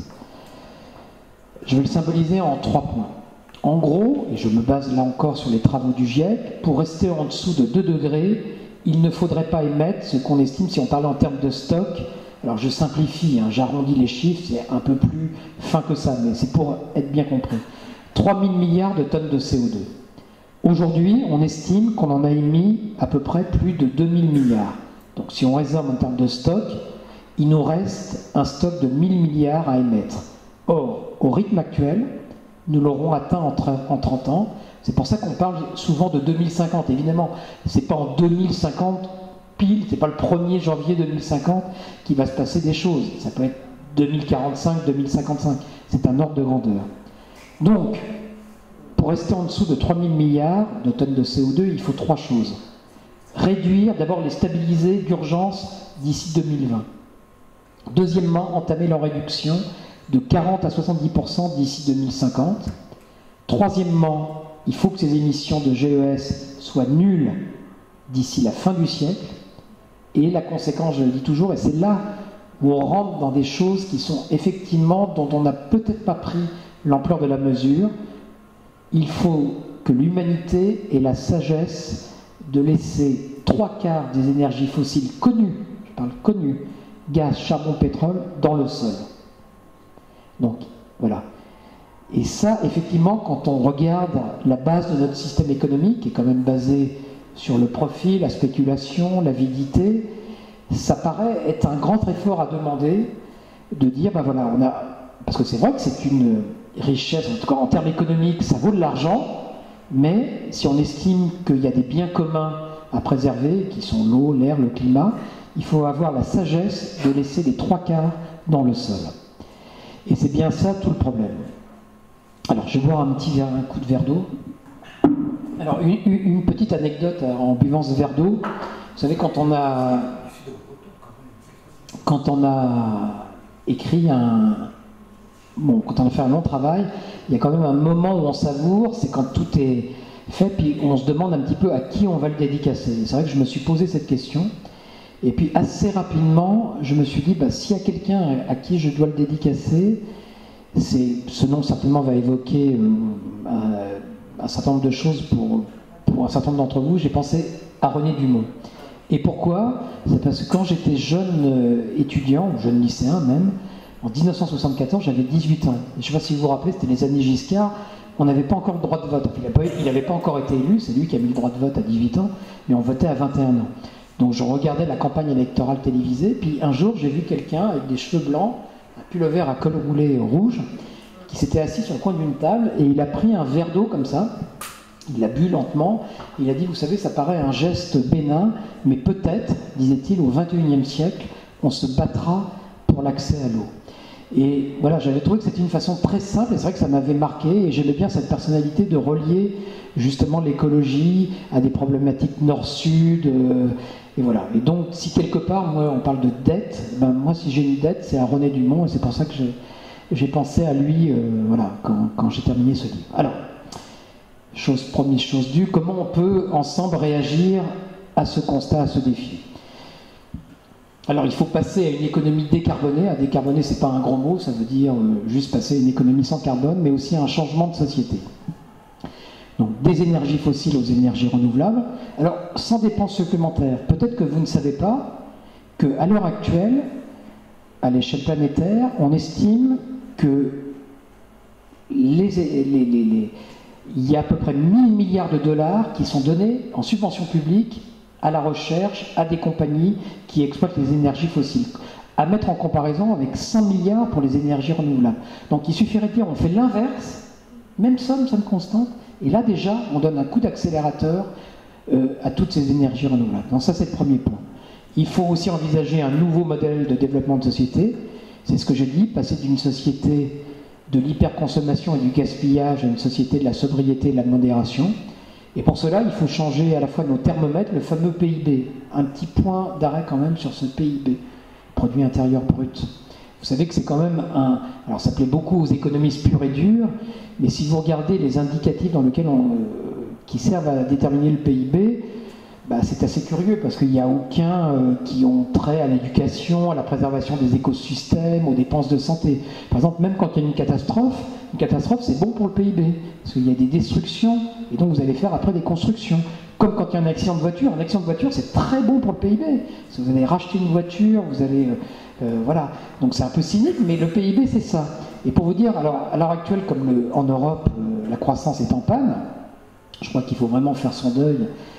Je vais le symboliser en 3 points. En gros, et je me base là encore sur les travaux du GIEC, pour rester en dessous de 2 degrés, il ne faudrait pas émettre ce qu'on estime, si on parlait en termes de stock, alors je simplifie, j'arrondis les chiffres, c'est un peu plus fin que ça, mais c'est pour être bien compris. 3 000 milliards de tonnes de CO2. Aujourd'hui, on estime qu'on en a émis à peu près plus de 2 000 milliards. Donc si on raisonne en termes de stock, il nous reste un stock de 1 000 milliards à émettre. Or, au rythme actuel, nous l'aurons atteint en 30 ans. C'est pour ça qu'on parle souvent de 2050. Évidemment, ce n'est pas en 2050 pile, ce n'est pas le 1er janvier 2050 qu'il va se passer des choses. Ça peut être 2045, 2055. C'est un ordre de grandeur. Donc, pour rester en dessous de 3 000 milliards de tonnes de CO2, il faut 3 choses. Réduire, d'abord les stabiliser d'urgence d'ici 2020. Deuxièmement, entamer leur réduction de 40 à 70% d'ici 2050. Troisièmement, il faut que ces émissions de GES soient nulles d'ici la fin du siècle. Et la conséquence, je le dis toujours, et c'est là où on rentre dans des choses qui sont effectivement, dont on n'a peut-être pas pris l'ampleur de la mesure, il faut que l'humanité ait la sagesse de laisser 3/4 des énergies fossiles connues, je parle connues, gaz, charbon, pétrole, dans le sol. Donc, voilà. Et ça, effectivement, quand on regarde la base de notre système économique, qui est quand même basé sur le profit, la spéculation, l'avidité, ça paraît être un grand effort à demander de dire, ben voilà, parce que c'est vrai que c'est une richesse, en tout cas en termes économiques, ça vaut de l'argent, mais si on estime qu'il y a des biens communs à préserver, qui sont l'eau, l'air, le climat, il faut avoir la sagesse de laisser les 3/4 dans le sol. Et c'est bien ça tout le problème. Alors, je vais boire un coup de verre d'eau. Alors, une petite anecdote en buvant ce verre d'eau. Vous savez, quand on a écrit quand on a fait un long travail, il y a quand même un moment où on savoure, c'est quand tout est fait, puis on se demande un petit peu à qui on va le dédicacer. C'est vrai que je me suis posé cette question, et puis assez rapidement, je me suis dit, s'il y a quelqu'un à qui je dois le dédicacer, ce nom certainement va évoquer un certain nombre de choses pour un certain nombre d'entre vous. J'ai pensé à René Dumont. Et pourquoi? C'est parce que quand j'étais jeune étudiant, ou jeune lycéen même, en 1974, j'avais 18 ans. Et je ne sais pas si vous vous rappelez, c'était les années Giscard, on n'avait pas encore le droit de vote. Il n'avait pas encore été élu, c'est lui qui a mis le droit de vote à 18 ans, mais on votait à 21 ans. Donc je regardais la campagne électorale télévisée, puis un jour j'ai vu quelqu'un avec des cheveux blancs, un pull-over à col roulé rouge, qui s'était assis sur le coin d'une table, et il a pris un verre d'eau comme ça, il l'a bu lentement, et il a dit, vous savez, ça paraît un geste bénin, mais peut-être, disait-il, au XXIe siècle, on se battra pour l'accès à l'eau. Et voilà, j'avais trouvé que c'était une façon très simple, et c'est vrai que ça m'avait marqué, et j'aimais bien cette personnalité de relier justement l'écologie à des problématiques nord-sud, et voilà. Et donc, si quelque part, moi, on parle de dette, moi, si j'ai une dette, c'est à René Dumont, et c'est pour ça que j'ai pensé à lui voilà, quand j'ai terminé ce livre. Alors, première chose due, comment on peut ensemble réagir à ce constat, à ce défi? Alors, il faut passer à une économie décarbonée. À décarboner, c'est pas un grand mot, ça veut dire juste passer à une économie sans carbone, mais aussi à un changement de société. Donc, des énergies fossiles aux énergies renouvelables. Alors, sans dépenses supplémentaires, peut-être que vous ne savez pas qu'à l'heure actuelle, à l'échelle planétaire, on estime que il y a à peu près 1000 milliards de dollars qui sont donnés en subvention publique à la recherche, à des compagnies qui exploitent les énergies fossiles. À mettre en comparaison avec 100 milliards pour les énergies renouvelables. Donc il suffirait de dire on fait l'inverse, même somme constante, et là déjà on donne un coup d'accélérateur à toutes ces énergies renouvelables. Donc ça c'est le premier point. Il faut aussi envisager un nouveau modèle de développement de société. C'est ce que j'ai dit, passer d'une société de l'hyperconsommation et du gaspillage à une société de la sobriété et de la modération. Et pour cela, il faut changer à la fois nos thermomètres, le fameux PIB. Un petit point d'arrêt quand même sur ce PIB, produit intérieur brut. Vous savez que c'est quand même un... Alors ça plaît beaucoup aux économistes purs et durs, mais si vous regardez les indicatifs dans lesquels qui servent à déterminer le PIB, bah, c'est assez curieux parce qu'il n'y a aucun qui ont trait à l'éducation, à la préservation des écosystèmes, aux dépenses de santé. Par exemple, même quand il y a une catastrophe c'est bon pour le PIB, parce qu'il y a des destructions, et donc vous allez faire après des constructions. Comme quand il y a un accident de voiture c'est très bon pour le PIB. Si vous allez racheter une voiture, vous allez... voilà, donc c'est un peu cynique, mais le PIB c'est ça. Et pour vous dire, alors à l'heure actuelle, comme en Europe, la croissance est en panne, je crois qu'il faut vraiment faire son deuil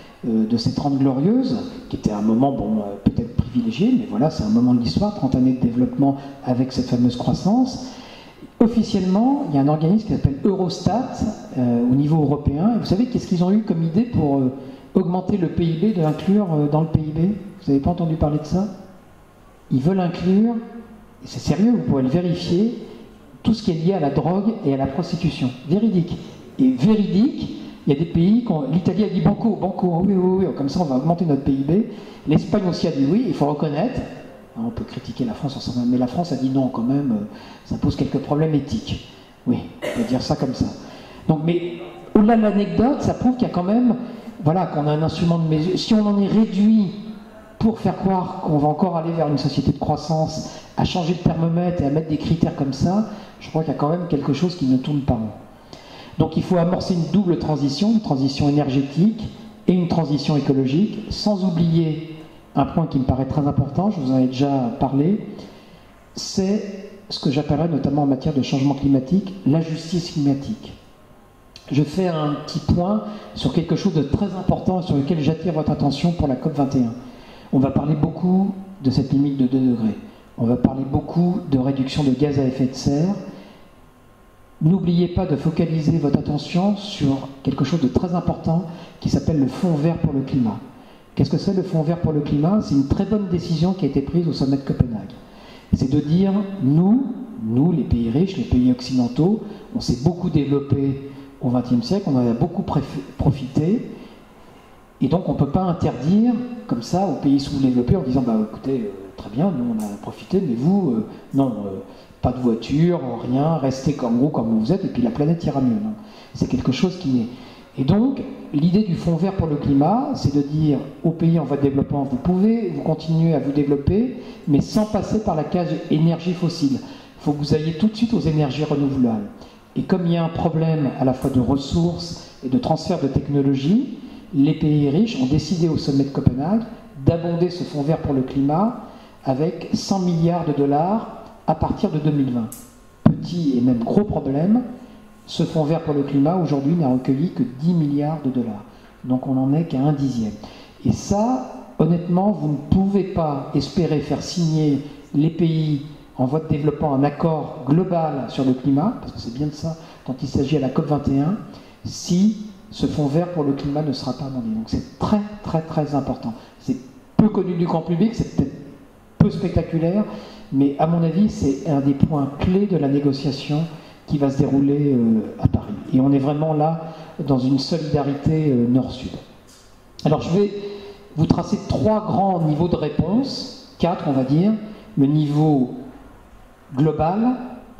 de ces 30 glorieuses, qui était un moment, bon, peut-être privilégié, mais voilà, c'est un moment de l'histoire, 30 années de développement avec cette fameuse croissance. Officiellement, il y a un organisme qui s'appelle Eurostat, au niveau européen, et vous savez qu'est-ce qu'ils ont eu comme idée pour augmenter le PIB, de l'inclure dans le PIB? Vous n'avez pas entendu parler de ça? Ils veulent inclure, et c'est sérieux, vous pouvez le vérifier, tout ce qui est lié à la drogue et à la prostitution. Véridique. Et véridique, il y a des pays, l'Italie a dit banco, oui, comme ça on va augmenter notre PIB. L'Espagne aussi a dit oui, il faut reconnaître. On peut critiquer la France, mais la France a dit non quand même, ça pose quelques problèmes éthiques. Oui, on peut dire ça comme ça. Donc, mais au-delà de l'anecdote, ça prouve qu'il y a quand même, voilà, qu'on a un instrument de mesure. Si on en est réduit pour faire croire qu'on va encore aller vers une société de croissance, à changer le thermomètre et à mettre des critères comme ça, je crois qu'il y a quand même quelque chose qui ne tourne pas rond. Donc il faut amorcer une double transition, une transition énergétique et une transition écologique, sans oublier un point qui me paraît très important, je vous en ai déjà parlé, c'est ce que j'appellerais notamment en matière de changement climatique, la justice climatique. Je fais un petit point sur quelque chose de très important sur lequel j'attire votre attention pour la COP21. On va parler beaucoup de cette limite de 2 degrés. On va parler beaucoup de réduction de gaz à effet de serre. N'oubliez pas de focaliser votre attention sur quelque chose de très important qui s'appelle le Fonds vert pour le climat. Qu'est-ce que c'est le Fonds vert pour le climat? C'est une très bonne décision qui a été prise au sommet de Copenhague. C'est de dire, nous, les pays riches, les pays occidentaux, on s'est beaucoup développé au XXe siècle, on en a beaucoup profité, et donc on ne peut pas interdire comme ça aux pays sous-développés en disant, bah écoutez, très bien, nous on a profité, mais vous, non, pas de voiture, rien, restez comme vous êtes, et puis la planète ira mieux. C'est quelque chose qui est... Et donc, l'idée du Fonds vert pour le climat, c'est de dire aux pays en voie de développement, vous continuez à vous développer, mais sans passer par la case énergie fossile. Il faut que vous alliez tout de suite aux énergies renouvelables. Et comme il y a un problème à la fois de ressources et de transfert de technologie, les pays riches ont décidé au sommet de Copenhague d'abonder ce Fonds vert pour le climat avec 100 milliards de dollars à partir de 2020. Petit et même gros problème, ce Fonds vert pour le climat, aujourd'hui, n'a recueilli que 10 milliards de dollars. Donc on n'en est qu'à 1/10. Et ça, honnêtement, vous ne pouvez pas espérer faire signer les pays en voie de développement un accord global sur le climat, parce que c'est bien de ça dont il s'agit à la COP21, si ce Fonds vert pour le climat ne sera pas abondé. Donc c'est très très très important. C'est peu connu du grand public, c'est peut-être peu spectaculaire, mais à mon avis, c'est un des points clés de la négociation qui va se dérouler à Paris. Et on est vraiment là dans une solidarité nord-sud. Alors je vais vous tracer 3 grands niveaux de réponse, 4 on va dire. Le niveau global,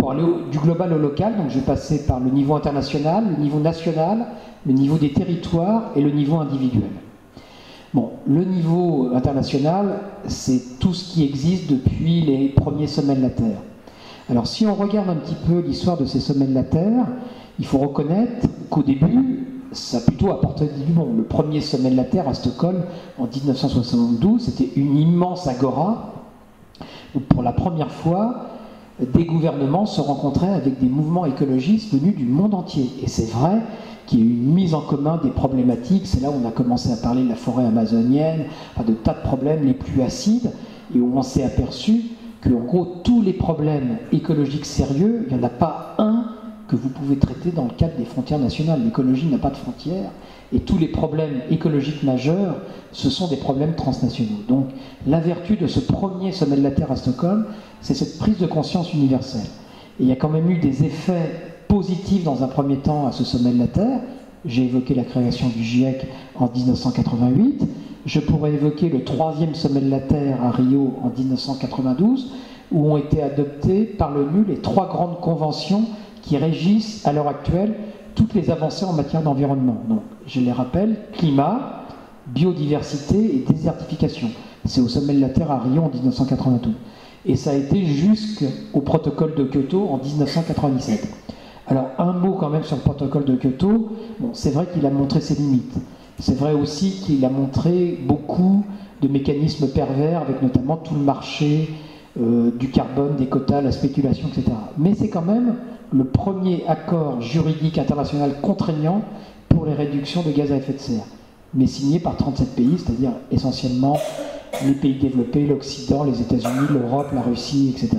pour aller du global au local. Donc je vais passer par le niveau international, le niveau national, le niveau des territoires et le niveau individuel. Bon, le niveau international, c'est tout ce qui existe depuis les premiers sommets de la Terre. Alors si on regarde un petit peu l'histoire de ces sommets de la Terre, il faut reconnaître qu'au début, ça a plutôt apporté du bon. Le premier sommet de la Terre à Stockholm en 1972, c'était une immense agora où pour la première fois, des gouvernements se rencontraient avec des mouvements écologistes venus du monde entier. Et c'est vrai qu'il y a eu une mise en commun des problématiques. C'est là où on a commencé à parler de la forêt amazonienne, de tas de problèmes les plus acides, et où on s'est aperçu qu'en gros, tous les problèmes écologiques sérieux, il n'y en a pas un que vous pouvez traiter dans le cadre des frontières nationales. L'écologie n'a pas de frontières, et tous les problèmes écologiques majeurs, ce sont des problèmes transnationaux. Donc, la vertu de ce premier sommet de la Terre à Stockholm, c'est cette prise de conscience universelle. Et il y a quand même eu des effets positifs dans un premier temps à ce sommet de la Terre. J'ai évoqué la création du GIEC en 1988. Je pourrais évoquer le troisième sommet de la Terre à Rio en 1992, où ont été adoptées par l'ONU les 3 grandes conventions qui régissent à l'heure actuelle toutes les avancées en matière d'environnement. Donc, je les rappelle, climat, biodiversité et désertification. C'est au sommet de la Terre à Rio en 1992. Et ça a été jusqu'au protocole de Kyoto en 1997. Alors, un mot quand même sur le protocole de Kyoto. Bon, c'est vrai qu'il a montré ses limites. C'est vrai aussi qu'il a montré beaucoup de mécanismes pervers, avec notamment tout le marché du carbone, des quotas, la spéculation, etc. Mais c'est quand même le premier accord juridique international contraignant pour les réductions de gaz à effet de serre, mais signé par 37 pays, c'est-à-dire essentiellement les pays développés, l'Occident, les États-Unis, l'Europe, la Russie, etc.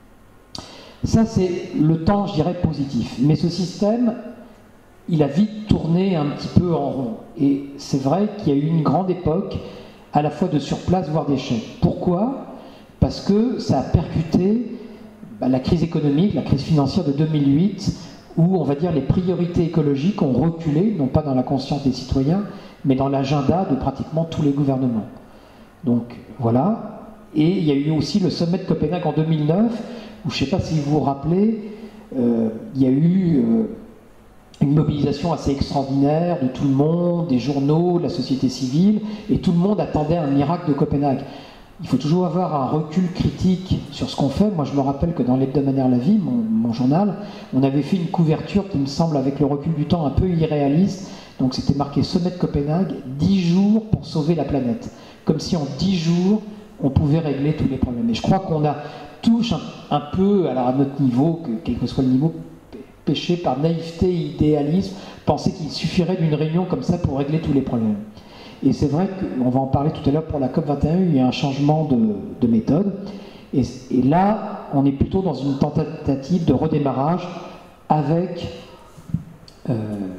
Ça, c'est le temps, je dirais, positif. Mais ce système, il a vite tourné un petit peu en rond. Et c'est vrai qu'il y a eu une grande époque, à la fois de surplace, voire d'échec. Pourquoi ? Parce que ça a percuté la crise économique, la crise financière de 2008, où, on va dire, les priorités écologiques ont reculé, non pas dans la conscience des citoyens, mais dans l'agenda de pratiquement tous les gouvernements. Donc, voilà. Et il y a eu aussi le sommet de Copenhague en 2009, où, je ne sais pas si vous vous rappelez, il y a eu une mobilisation assez extraordinaire de tout le monde, des journaux, de la société civile, et tout le monde attendait un miracle de Copenhague. Il faut toujours avoir un recul critique sur ce qu'on fait. Moi, je me rappelle que dans l'hebdomadaire La Vie, mon journal, on avait fait une couverture qui me semble, avec le recul du temps, un peu irréaliste. Donc, c'était marqué Sommet de Copenhague, 10 jours pour sauver la planète. Comme si en 10 jours, on pouvait régler tous les problèmes. Et je crois qu'on a tous un peu, alors à notre niveau, quel que soit le niveau, péché par naïveté et idéalisme, penser qu'il suffirait d'une réunion comme ça pour régler tous les problèmes. Et c'est vrai qu'on va en parler tout à l'heure pour la COP21, il y a un changement de méthode. Et là, on est plutôt dans une tentative de redémarrage avec la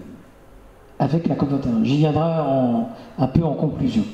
COP21. J'y viendrai un peu en conclusion.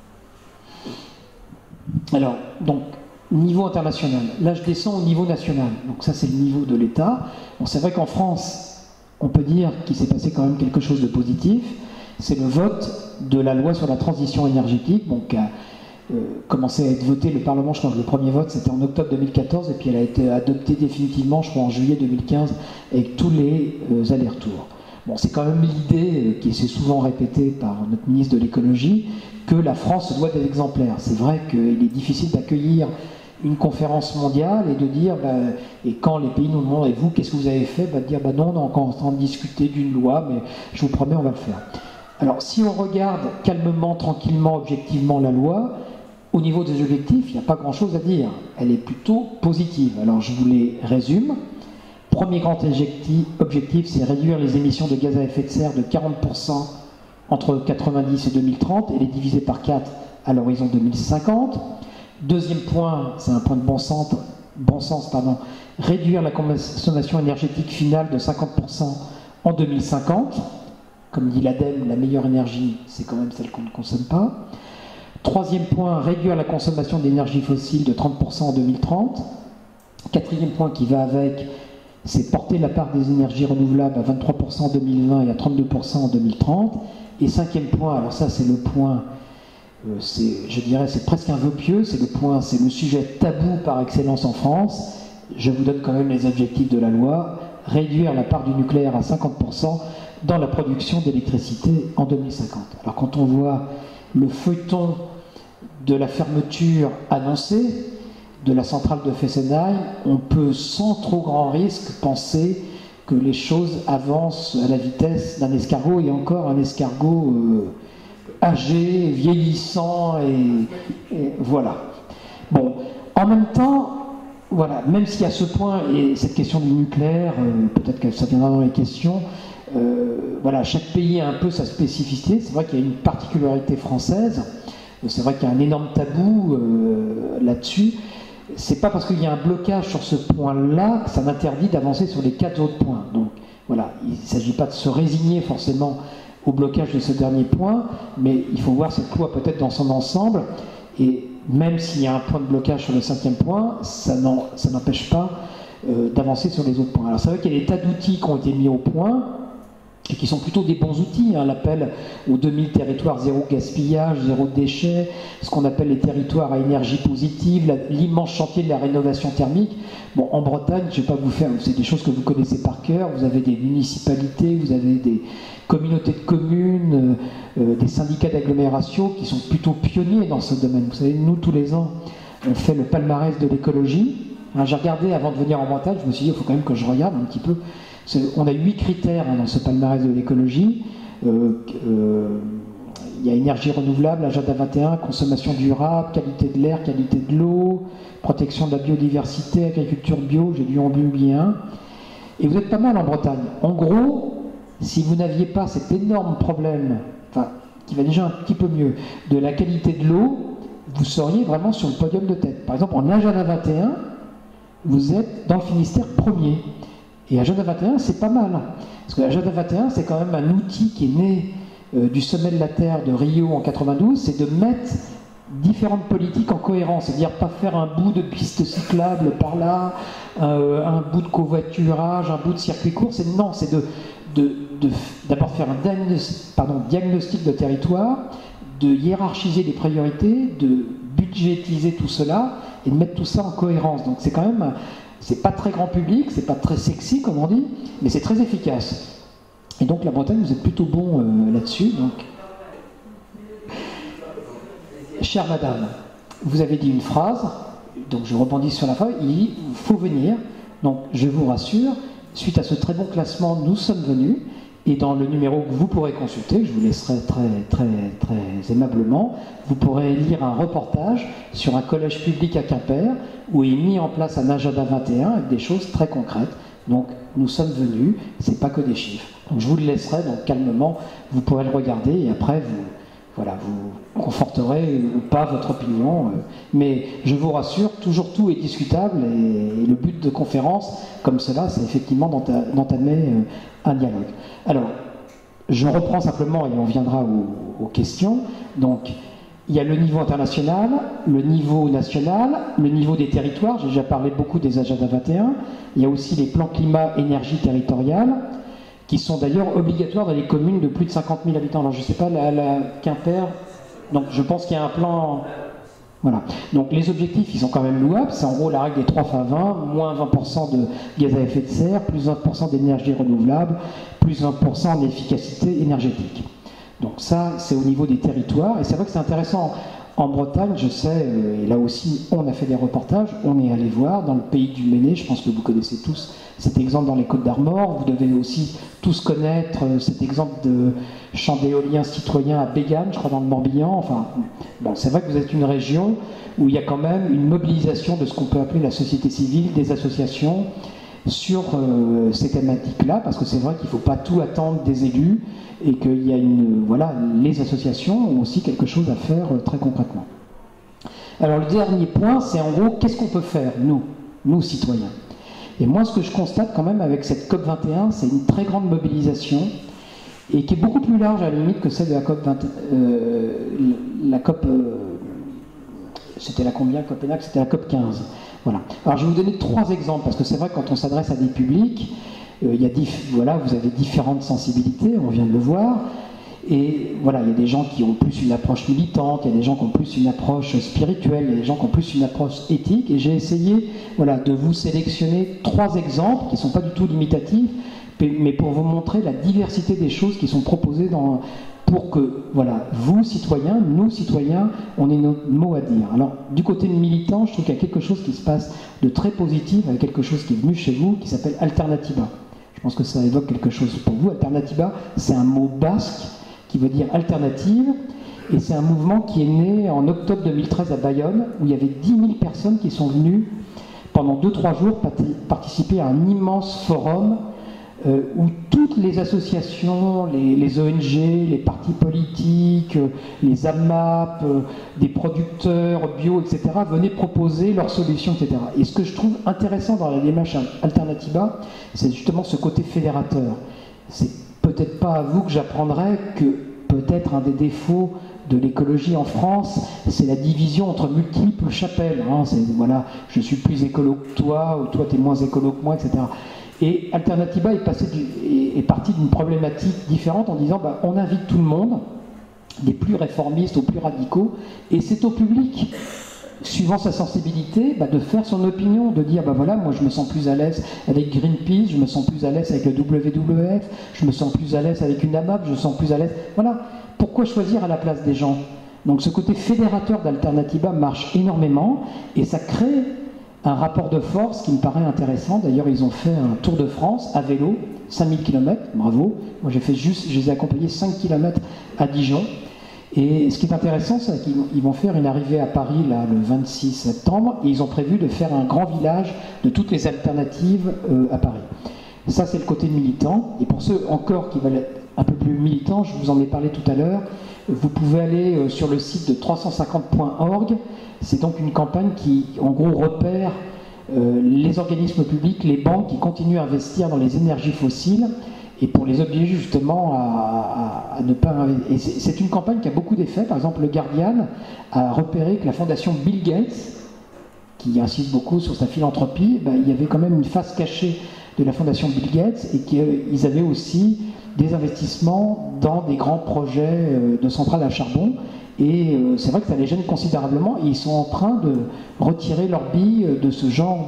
Alors, donc, niveau international. Là, je descends au niveau national. Donc ça, c'est le niveau de l'État. Bon, c'est vrai qu'en France, on peut dire qu'il s'est passé quand même quelque chose de positif. C'est le vote de la loi sur la transition énergétique, donc qui a commencé à être votée, le Parlement, je crois que le premier vote c'était en octobre 2014, et puis elle a été adoptée définitivement, je crois, en juillet 2015, avec tous les allers-retours. Bon, c'est quand même l'idée qui s'est souvent répétée par notre ministre de l'écologie, que la France se doit d'être exemplaire. C'est vrai qu'il est difficile d'accueillir une conférence mondiale et de dire, et quand les pays nous demandent, et vous, qu'est-ce que vous avez fait, de dire, non, on est encore en train de discuter d'une loi, mais je vous promets, on va le faire. Alors, si on regarde calmement, tranquillement, objectivement la loi, au niveau des objectifs, il n'y a pas grand-chose à dire. Elle est plutôt positive. Alors, je vous les résume. Premier grand objectif, c'est réduire les émissions de gaz à effet de serre de 40% entre 1990 et 2030 et les diviser par 4 à l'horizon 2050. Deuxième point, c'est un point de bon sens, réduire la consommation énergétique finale de 50% en 2050. Comme dit l'ADEME, la meilleure énergie, c'est quand même celle qu'on ne consomme pas. Troisième point, réduire la consommation d'énergie fossile de 30% en 2030. Quatrième point qui va avec, c'est porter la part des énergies renouvelables à 23% en 2020 et à 32% en 2030. Et cinquième point, alors ça c'est le point, je dirais c'est presque un vœu pieux, c'est le sujet tabou par excellence en France, Je vous donne quand même les objectifs de la loi. Réduire la part du nucléaire à 50% dans la production d'électricité en 2050. Alors quand on voit le feuilleton de la fermeture annoncée de la centrale de Fessenheim, on peut sans trop grand risque penser que les choses avancent à la vitesse d'un escargot, et encore un escargot âgé, vieillissant, et voilà. Bon, en même temps, voilà, même si à ce point, et cette question du nucléaire, peut-être que ça viendra dans les questions, voilà, chaque pays a un peu sa spécificité. C'est vrai qu'il y a une particularité française, c'est vrai qu'il y a un énorme tabou là-dessus. C'est pas parce qu'il y a un blocage sur ce point-là que ça m'interdit d'avancer sur les 4 autres points. Donc voilà, il ne s'agit pas de se résigner forcément au blocage de ce dernier point, mais il faut voir cette loi peut-être dans son ensemble, et même s'il y a un point de blocage sur le 5e point, ça n'empêche pas d'avancer sur les autres points. Alors c'est vrai qu'il y a des tas d'outils qui ont été mis au point, et qui sont plutôt des bons outils, hein, l'appel aux 2000 territoires zéro gaspillage, zéro déchet, ce qu'on appelle les territoires à énergie positive, l'immense chantier de la rénovation thermique. Bon, en Bretagne, je ne vais pas vous faire, c'est des choses que vous connaissez par cœur, vous avez des municipalités, vous avez des communautés de communes, des syndicats d'agglomération qui sont plutôt pionniers dans ce domaine. Vous savez, nous, tous les ans, on fait le palmarès de l'écologie. Hein, j'ai regardé avant de venir en Bretagne, je me suis dit, il faut quand même que je regarde un petit peu. On a 8 critères dans ce palmarès de l'écologie. Il y a énergie renouvelable, agenda 21, consommation durable, qualité de l'air, qualité de l'eau, protection de la biodiversité, agriculture bio, j'ai dû en oublier un. Et vous êtes pas mal en Bretagne. En gros, si vous n'aviez pas cet énorme problème, enfin, qui va déjà un petit peu mieux, de la qualité de l'eau, vous seriez vraiment sur le podium de tête. Par exemple, en agenda 21, vous êtes dans le Finistère premier. Et Agenda 21, c'est pas mal. Parce que Agenda 21, c'est quand même un outil qui est né du sommet de la Terre de Rio en 92, c'est de mettre différentes politiques en cohérence, c'est-à-dire pas faire un bout de piste cyclable par là, un bout de covoiturage, un bout de circuit court, non, c'est d'abord faire un diagnostic de territoire, de hiérarchiser les priorités, de budgétiser tout cela et de mettre tout ça en cohérence. Donc c'est quand même... C'est pas très grand public, c'est pas très sexy comme on dit, mais c'est très efficace. Et donc la Bretagne, vous êtes plutôt bon là-dessus. Donc, chère madame, vous avez dit une phrase, donc je rebondis sur la phrase, il dit il faut venir. Donc je vous rassure, suite à ce très bon classement, nous sommes venus. Et dans le numéro que vous pourrez consulter, que je vous laisserai très aimablement, vous pourrez lire un reportage sur un collège public à Quimper où est mis en place un agenda 21 avec des choses très concrètes. Donc nous sommes venus, c'est pas que des chiffres. Donc je vous le laisserai, donc calmement, vous pourrez le regarder et après vous conforterez ou pas votre opinion. Mais je vous rassure, toujours tout est discutable et le but de conférences comme cela, c'est effectivement d'entamer un dialogue. Alors, je reprends simplement et on viendra aux questions. Donc, il y a le niveau international, le niveau national, le niveau des territoires. J'ai déjà parlé beaucoup des agendas 21. Il y a aussi les plans climat-énergie territoriale, qui sont d'ailleurs obligatoires dans les communes de plus de 50 000 habitants. Alors je ne sais pas, la Quimper, donc je pense qu'il y a un plan... Voilà. Donc les objectifs, ils sont quand même louables. C'est en gros la règle des 3 x 20, moins 20% de gaz à effet de serre, plus 20% d'énergie renouvelable, plus 20% en efficacité énergétique. Donc ça, c'est au niveau des territoires. Et c'est vrai que c'est intéressant. En Bretagne, je sais, et là aussi, on a fait des reportages, on est allé voir dans le pays du Méné, je pense que vous connaissez tous cet exemple dans les Côtes d'Armor, vous devez aussi tous connaître cet exemple de champ d'éolien citoyen à Bégane, je crois dans le Morbihan, enfin, bon, c'est vrai que vous êtes une région où il y a quand même une mobilisation de ce qu'on peut appeler la société civile, des associations, sur ces thématiques-là, parce que c'est vrai qu'il ne faut pas tout attendre des élus, et qu'il y a les associations ont aussi quelque chose à faire très concrètement. Alors le dernier point, c'est en gros, qu'est-ce qu'on peut faire, nous citoyens? Et moi, ce que je constate quand même avec cette COP21, c'est une très grande mobilisation, et qui est beaucoup plus large à la limite que celle de la COP 20, la COP, c'était la combien, Copenhague, c'était la COP 15. Voilà. Alors je vais vous donner 3 exemples, parce que c'est vrai que quand on s'adresse à des publics, vous avez différentes sensibilités, on vient de le voir, Et voilà, il y a des gens qui ont plus une approche militante, il y a des gens qui ont plus une approche spirituelle, il y a des gens qui ont plus une approche éthique. Et j'ai essayé voilà, de vous sélectionner 3 exemples qui ne sont pas du tout limitatifs, mais pour vous montrer la diversité des choses qui sont proposées pour que, voilà, vous, citoyens, nous, citoyens, on ait notre mot à dire. Alors, du côté militant, je trouve qu'il y a quelque chose qui se passe de très positif, avec quelque chose qui est venu chez vous, qui s'appelle Alternatiba. Je pense que ça évoque quelque chose pour vous. Alternatiba, c'est un mot basque qui veut dire alternative, et c'est un mouvement qui est né en octobre 2013 à Bayonne, où il y avait 10 000 personnes qui sont venues pendant 2-3 jours participer à un immense forum où toutes les associations, les ONG, les partis politiques, les AMAP, des producteurs bio, etc., venaient proposer leurs solutions, etc. Et ce que je trouve intéressant dans la démarche Alternatiba, c'est justement ce côté fédérateur. C'est peut-être pas à vous que j'apprendrai que peut-être un des défauts de l'écologie en France, c'est la division entre multiples chapelles. Hein. Voilà, je suis plus écolo que toi, ou toi tu es moins écolo que moi, etc. Et Alternatiba est parti d'une problématique différente en disant bah, on invite tout le monde, des plus réformistes aux plus radicaux, et c'est au public, suivant sa sensibilité, bah, de faire son opinion, de dire bah voilà, moi je me sens plus à l'aise avec Greenpeace, je me sens plus à l'aise avec le WWF, je me sens plus à l'aise avec une AMAP, je me sens plus à l'aise. Voilà, pourquoi choisir à la place des gens? Donc ce côté fédérateur d'Alternatiba marche énormément, et ça crée un rapport de force qui me paraît intéressant. D'ailleurs, ils ont fait un tour de France à vélo, 5000 km, bravo. Moi, je les ai accompagnés 5 km à Dijon. Et ce qui est intéressant, c'est qu'ils vont faire une arrivée à Paris là, le 26 septembre, et ils ont prévu de faire un grand village de toutes les alternatives à Paris. Ça, c'est le côté militant. Et pour ceux encore qui veulent être un peu plus militants, je vous en ai parlé tout à l'heure, vous pouvez aller sur le site de 350.org. C'est donc une campagne qui, en gros, repère les organismes publics, les banques qui continuent à investir dans les énergies fossiles, et pour les obliger justement à ne pas investir. Et c'est une campagne qui a beaucoup d'effets. Par exemple, le Guardian a repéré que la fondation Bill Gates, qui insiste beaucoup sur sa philanthropie, ben, il y avait quand même une face cachée de la fondation Bill Gates, et qu'ils avaient aussi des investissements dans des grands projets de centrales à charbon. Et c'est vrai que ça les gêne considérablement, et ils sont en train de retirer leurs billes de ce genre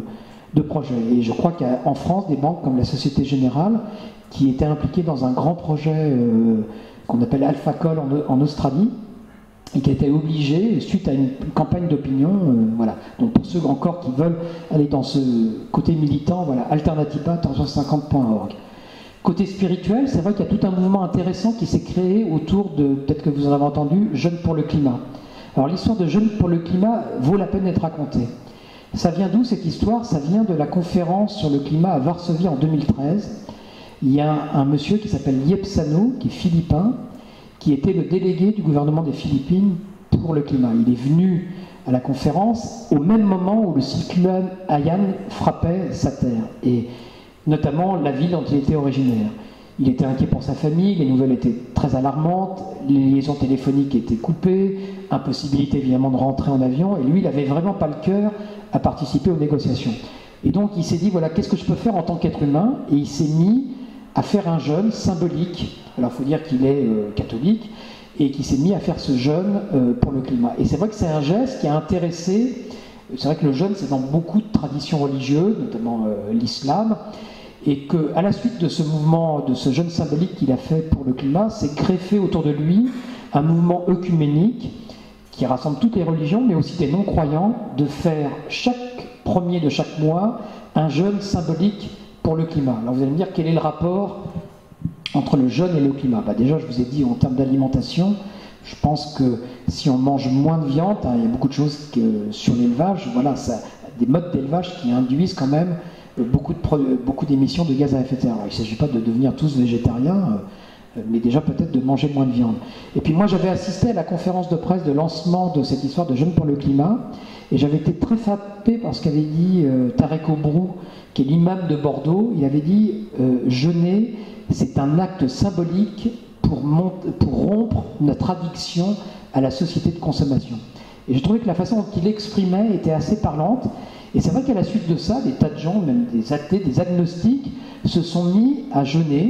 de projet. Et je crois qu'en France, des banques comme la Société Générale, qui étaient impliquées dans un grand projet qu'on appelle AlphaCol en Australie, et qui a été obligée, suite à une campagne d'opinion, voilà. Donc pour ceux encore qui veulent aller dans ce côté militant, voilà, Alternatiba 350.org. Côté spirituel, c'est vrai qu'il y a tout un mouvement intéressant qui s'est créé autour de, peut-être que vous en avez entendu, Jeunes pour le climat. Alors l'histoire de Jeunes pour le climat vaut la peine d'être racontée. Ça vient d'où cette histoire? Ça vient de la conférence sur le climat à Varsovie en 2013. Il y a un monsieur qui s'appelle Liep Sano, qui est philippin, qui était le délégué du gouvernement des Philippines pour le climat. Il est venu à la conférence au même moment où le cyclone Haiyan frappait sa terre, et notamment la ville dont il était originaire. Il était inquiet pour sa famille, les nouvelles étaient très alarmantes, les liaisons téléphoniques étaient coupées, impossibilité évidemment de rentrer en avion, et lui, il n'avait vraiment pas le cœur à participer aux négociations. Et donc il s'est dit, voilà, qu'est-ce que je peux faire en tant qu'être humain? Et il s'est mis à faire un jeûne symbolique. Alors il faut dire qu'il est catholique, et qui s'est mis à faire ce jeûne pour le climat. Et c'est vrai que c'est un geste qui a intéressé, c'est vrai que le jeûne c'est dans beaucoup de traditions religieuses, notamment l'islam, et qu'à la suite de ce mouvement, de ce jeûne symbolique qu'il a fait pour le climat, s'est greffé autour de lui un mouvement œcuménique qui rassemble toutes les religions, mais aussi des non-croyants, de faire chaque premier de chaque mois un jeûne symbolique pour le climat. Alors vous allez me dire, quel est le rapport entre le jeûne et le climat? Bah déjà, je vous ai dit, en termes d'alimentation, je pense que si on mange moins de viande, hein, il y a beaucoup de choses sur l'élevage, voilà, ça, des modes d'élevage qui induisent quand même beaucoup d'émissions de gaz à effet de serre. Alors, il ne s'agit pas de devenir tous végétariens, mais déjà peut-être de manger moins de viande. Et puis moi, j'avais assisté à la conférence de presse de lancement de cette histoire de Jeunes pour le climat, et j'avais été très frappé par ce qu'avait dit Tarek Obrou, qui est l'imam de Bordeaux. Il avait dit jeûner, c'est un acte symbolique pour rompre notre addiction à la société de consommation. Et je trouvais que la façon dont il exprimait était assez parlante. Et c'est vrai qu'à la suite de ça, des tas de gens, même des athées, des agnostiques, se sont mis à jeûner.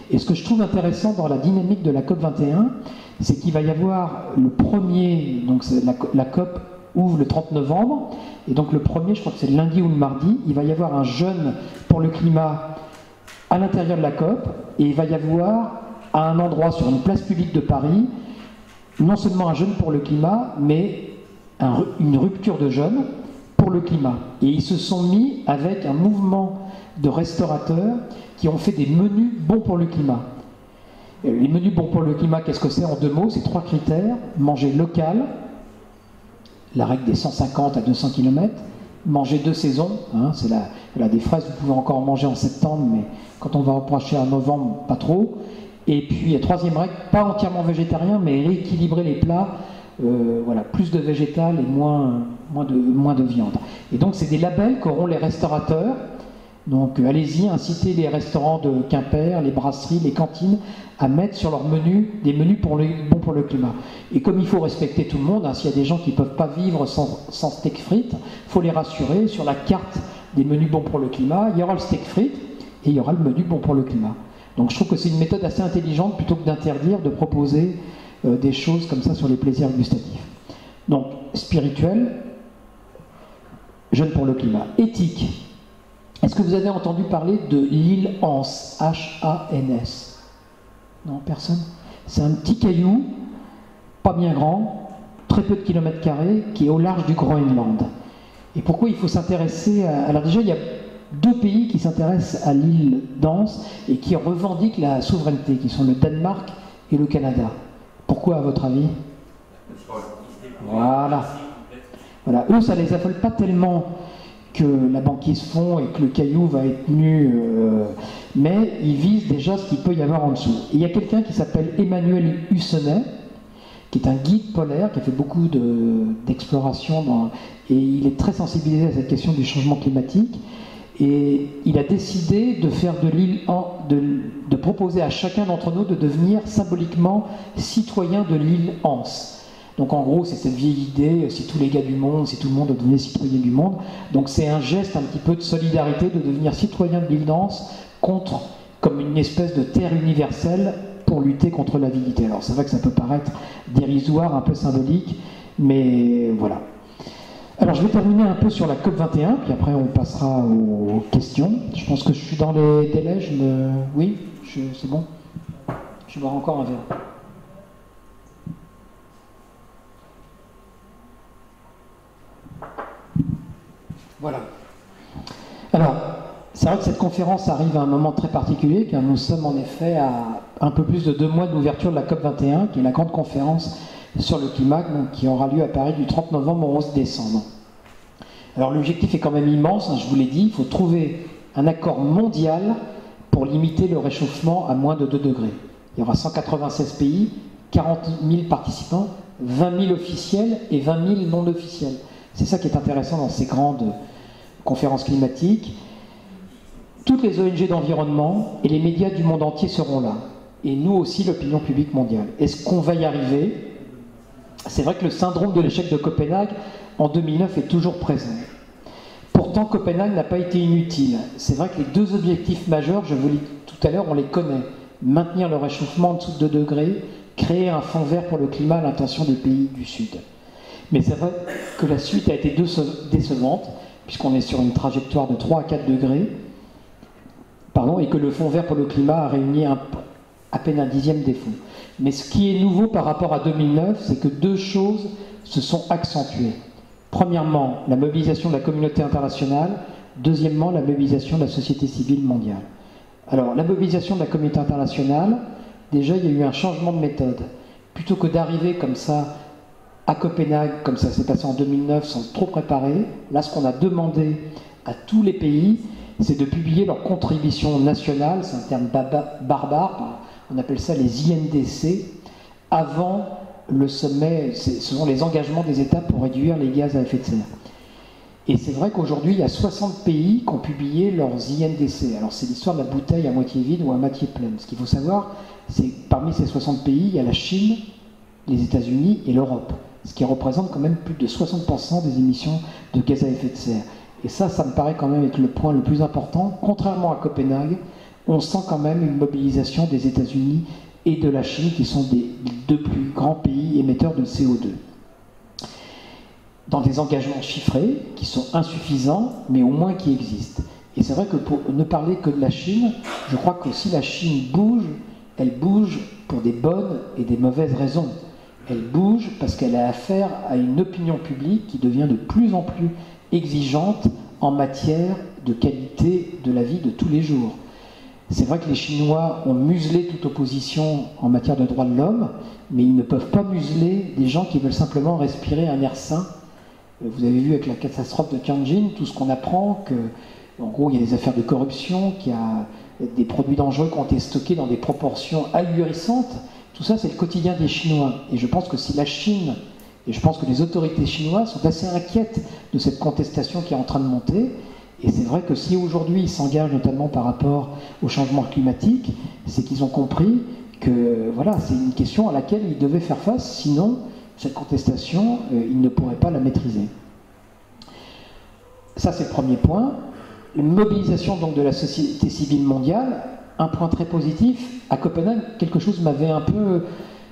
Et ce que je trouve intéressant dans la dynamique de la COP 21, c'est qu'il va y avoir le premier, donc la COP ouvre le 30 novembre, et donc le premier, je crois que c'est le lundi ou le mardi, il va y avoir un jeûne pour le climat à l'intérieur de la COP, et il va y avoir à un endroit sur une place publique de Paris, non seulement un jeûne pour le climat, mais une rupture de jeûne pour le climat. Et ils se sont mis avec un mouvement de restaurateurs qui ont fait des menus bons pour le climat. Les menus bons pour le climat, qu'est-ce que c'est en 2 mots? C'est 3 critères. Manger local, la règle des 150 à 200 km, manger de saison, hein, c'est des fraises, vous pouvez encore en manger en septembre, mais quand on va approcher en novembre, pas trop. Et puis, 3e règle, pas entièrement végétarien, mais rééquilibrer les plats, voilà, plus de végétal et moins de viande. Et donc, c'est des labels qu'auront les restaurateurs. Donc, allez-y, incitez les restaurants de Quimper, les brasseries, les cantines à mettre sur leur menu des menus bons pour le climat. Et comme il faut respecter tout le monde, hein, s'il y a des gens qui ne peuvent pas vivre sans steak frites, il faut les rassurer. Sur la carte des menus bons pour le climat, il y aura le steak frites et il y aura le menu bon pour le climat. Donc je trouve que c'est une méthode assez intelligente plutôt que d'interdire, de proposer des choses comme ça sur les plaisirs gustatifs. Donc spirituel, jeûne pour le climat. Éthique. Est-ce que vous avez entendu parler de l'île Hans, H-A-N-S? Non, personne? C'est un petit caillou, pas bien grand, très peu de kilomètres carrés, qui est au large du Groenland. Et pourquoi il faut s'intéresser à... Alors déjà, il y a 2 pays qui s'intéressent à l'île d'Ans et qui revendiquent la souveraineté, qui sont le Danemark et le Canada. Pourquoi, à votre avis? Voilà. Eux, ça les affole pas tellement que la banquise fond et que le caillou va être nu, mais ils visent déjà ce qu'il peut y avoir en dessous. Et il y a quelqu'un qui s'appelle Emmanuel Hussenet, qui est un guide polaire, qui a fait beaucoup d'exploration, et il est très sensibilisé à cette question du changement climatique. Et il a décidé de faire de proposer à chacun d'entre nous de devenir symboliquement citoyen de l'île Hans. Donc en gros, c'est cette vieille idée, si tous les gars du monde, si tout le monde devenait citoyen du monde. Donc c'est un geste un petit peu de solidarité de devenir citoyen de l'île d'Ans comme une espèce de terre universelle pour lutter contre l'avidité. Alors c'est vrai que ça peut paraître dérisoire, un peu symbolique, mais voilà. Alors je vais terminer un peu sur la COP 21, puis après on passera aux questions. Je pense que je suis dans les délais, oui, c'est bon. Je vais boire encore un verre. Voilà. Alors, c'est vrai que cette conférence arrive à un moment très particulier, car nous sommes en effet à un peu plus de 2 mois de l'ouverture de la COP 21, qui est la grande conférence sur le climat, donc, qui aura lieu à Paris du 30 novembre au 11 décembre. Alors l'objectif est quand même immense, hein, je vous l'ai dit, il faut trouver un accord mondial pour limiter le réchauffement à moins de 2 degrés. Il y aura 196 pays, 40 000 participants, 20 000 officiels et 20 000 non officiels. C'est ça qui est intéressant dans ces grandes conférences climatiques. Toutes les ONG d'environnement et les médias du monde entier seront là. Et nous aussi, l'opinion publique mondiale. Est-ce qu'on va y arriver? C'est vrai que le syndrome de l'échec de Copenhague, en 2009, est toujours présent. Pourtant, Copenhague n'a pas été inutile. C'est vrai que les 2 objectifs majeurs, je vous l'ai dit tout à l'heure, on les connaît. Maintenir le réchauffement en dessous de 2 degrés, créer un fonds vert pour le climat à l'intention des pays du Sud. Mais c'est vrai que la suite a été décevante, puisqu'on est sur une trajectoire de 3 à 4 degrés, et que le fonds vert pour le climat a réuni à peine un 10e des fonds. Mais ce qui est nouveau par rapport à 2009, c'est que 2 choses se sont accentuées. Premièrement, la mobilisation de la communauté internationale. Deuxièmement, la mobilisation de la société civile mondiale. Alors, la mobilisation de la communauté internationale, déjà, il y a eu un changement de méthode. Plutôt que d'arriver comme ça à Copenhague, comme ça s'est passé en 2009, sans trop préparer, là, ce qu'on a demandé à tous les pays, c'est de publier leur contribution nationale, c'est un terme barbare, on appelle ça les INDC, avant le sommet, ce sont les engagements des États pour réduire les gaz à effet de serre. Et c'est vrai qu'aujourd'hui, il y a 60 pays qui ont publié leurs INDC. Alors c'est l'histoire de la bouteille à moitié vide ou à moitié pleine. Ce qu'il faut savoir, c'est que parmi ces 60 pays, il y a la Chine, les États-Unis et l'Europe, ce qui représente quand même plus de 60% des émissions de gaz à effet de serre. Et ça me paraît quand même être le point le plus important. Contrairement à Copenhague, on sent quand même une mobilisation des États-Unis et de la Chine, qui sont les deux plus grands pays émetteurs de CO2. Dans des engagements chiffrés, qui sont insuffisants, mais au moins qui existent. Et c'est vrai que pour ne parler que de la Chine, je crois que si la Chine bouge, elle bouge pour des bonnes et des mauvaises raisons. Elle bouge parce qu'elle a affaire à une opinion publique qui devient de plus en plus exigeante en matière de qualité de la vie de tous les jours. C'est vrai que les Chinois ont muselé toute opposition en matière de droits de l'homme, mais ils ne peuvent pas museler des gens qui veulent simplement respirer un air sain. Vous avez vu avec la catastrophe de Tianjin, tout ce qu'on apprend, que, en gros, il y a des affaires de corruption, qu'il y a des produits dangereux qui ont été stockés dans des proportions ahurissantes. Tout ça, c'est le quotidien des Chinois. Et je pense que si la Chine, et je pense que les autorités chinoises sont assez inquiètes de cette contestation qui est en train de monter, et c'est vrai que si aujourd'hui ils s'engagent notamment par rapport au changement climatique, c'est qu'ils ont compris que voilà, c'est une question à laquelle ils devaient faire face, sinon cette contestation, ils ne pourraient pas la maîtriser. Ça, c'est le premier point. La mobilisation donc de la société civile mondiale, un point très positif. À Copenhague, quelque chose m'avait un peu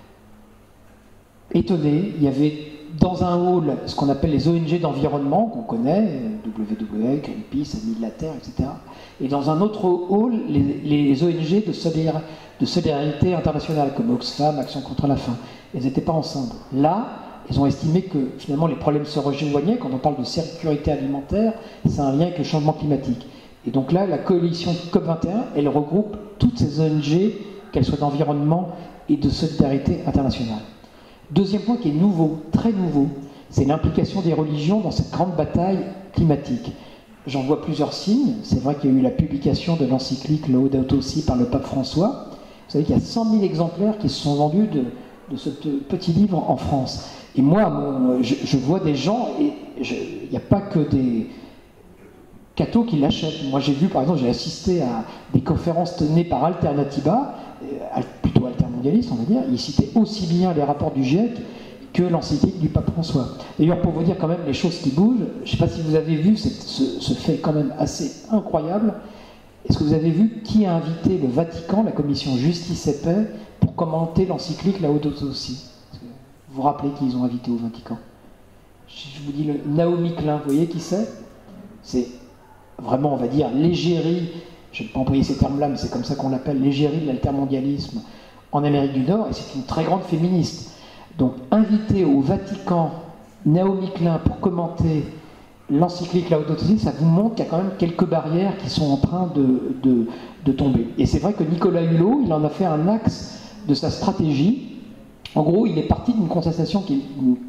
étonné. Il y avait dans un hall ce qu'on appelle les ONG d'environnement, qu'on connaît, WWE, Greenpeace, Amis de la Terre, etc. Et dans un autre hall, les ONG de solidarité internationale, comme Oxfam, Action contre la faim. Elles n'étaient pas ensemble. Là, ils ont estimé que finalement les problèmes se rejoignaient. Quand on parle de sécurité alimentaire, c'est un lien avec le changement climatique. Et donc là, la coalition COP21, elle regroupe toutes ces ONG, qu'elles soient d'environnement et de solidarité internationale. Deuxième point qui est nouveau, très nouveau, c'est l'implication des religions dans cette grande bataille climatique. J'en vois plusieurs signes. C'est vrai qu'il y a eu la publication de l'encyclique Laudato Si par le pape François. Vous savez qu'il y a 100 000 exemplaires qui se sont vendus de ce petit livre en France. Et moi, je vois des gens, et il n'y a pas que des cathos qui l'achètent. Moi, j'ai vu, par exemple, j'ai assisté à des conférences tenues par Alternativa, plutôt altermondialiste, on va dire. Ils citaient aussi bien les rapports du GIEC que l'encyclique du pape François. D'ailleurs, pour vous dire quand même les choses qui bougent, je ne sais pas si vous avez vu ce fait quand même assez incroyable. Est-ce que vous avez vu qui a invité le Vatican, la commission Justice et Paix, pour commenter l'encyclique Laudato Si? Vous vous rappelez qu'ils ont invité au Vatican? Je vous dis Naomi Klein, vous voyez qui c'est? C'est vraiment, on va dire, l'égérie, je ne vais pas employer ces termes-là, mais c'est comme ça qu'on l'appelle, l'égérie de l'altermondialisme en Amérique du Nord, et c'est une très grande féministe. Donc, inviter au Vatican Naomi Klein pour commenter l'encyclique Laudato Si, ça vous montre qu'il y a quand même quelques barrières qui sont en train de tomber. Et c'est vrai que Nicolas Hulot, il en a fait un axe de sa stratégie. En gros, il est parti d'une constatation qui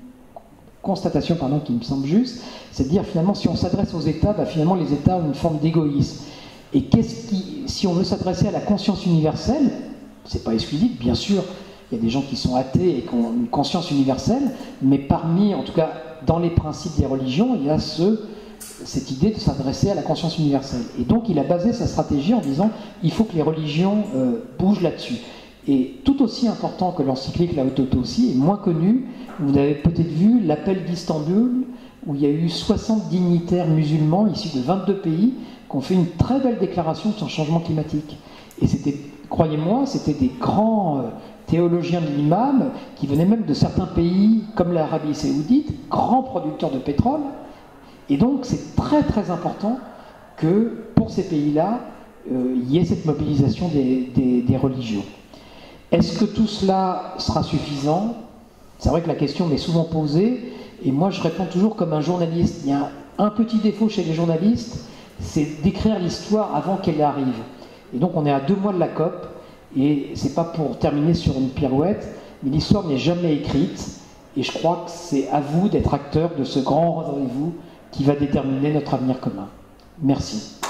me semble juste, c'est de dire finalement si on s'adresse aux États, finalement les États ont une forme d'égoïsme. Et si on veut s'adresser à la conscience universelle, c'est pas exclusif, bien sûr, il y a des gens qui sont athées et qui ont une conscience universelle, mais parmi, en tout cas, dans les principes des religions, il y a cette idée de s'adresser à la conscience universelle. Et donc il a basé sa stratégie en disant il faut que les religions bougent là-dessus. Et tout aussi important que l'encyclique Laudato Si est moins connu. Vous avez peut-être vu l'appel d'Istanbul, où il y a eu 60 dignitaires musulmans issus de 22 pays qui ont fait une très belle déclaration sur le changement climatique. Et c'était, croyez-moi, c'était des grands théologiens de l'imam qui venaient même de certains pays comme l'Arabie Saoudite, grands producteurs de pétrole. Et donc c'est très très important que pour ces pays-là, il y ait cette mobilisation des religions. Est-ce que tout cela sera suffisant? C'est vrai que la question m'est souvent posée, et moi je réponds toujours comme un journaliste. Il y a un petit défaut chez les journalistes, c'est d'écrire l'histoire avant qu'elle arrive. Et donc on est à 2 mois de la COP, et c'est pas pour terminer sur une pirouette, mais l'histoire n'est jamais écrite, et je crois que c'est à vous d'être acteurs de ce grand rendez-vous qui va déterminer notre avenir commun. Merci.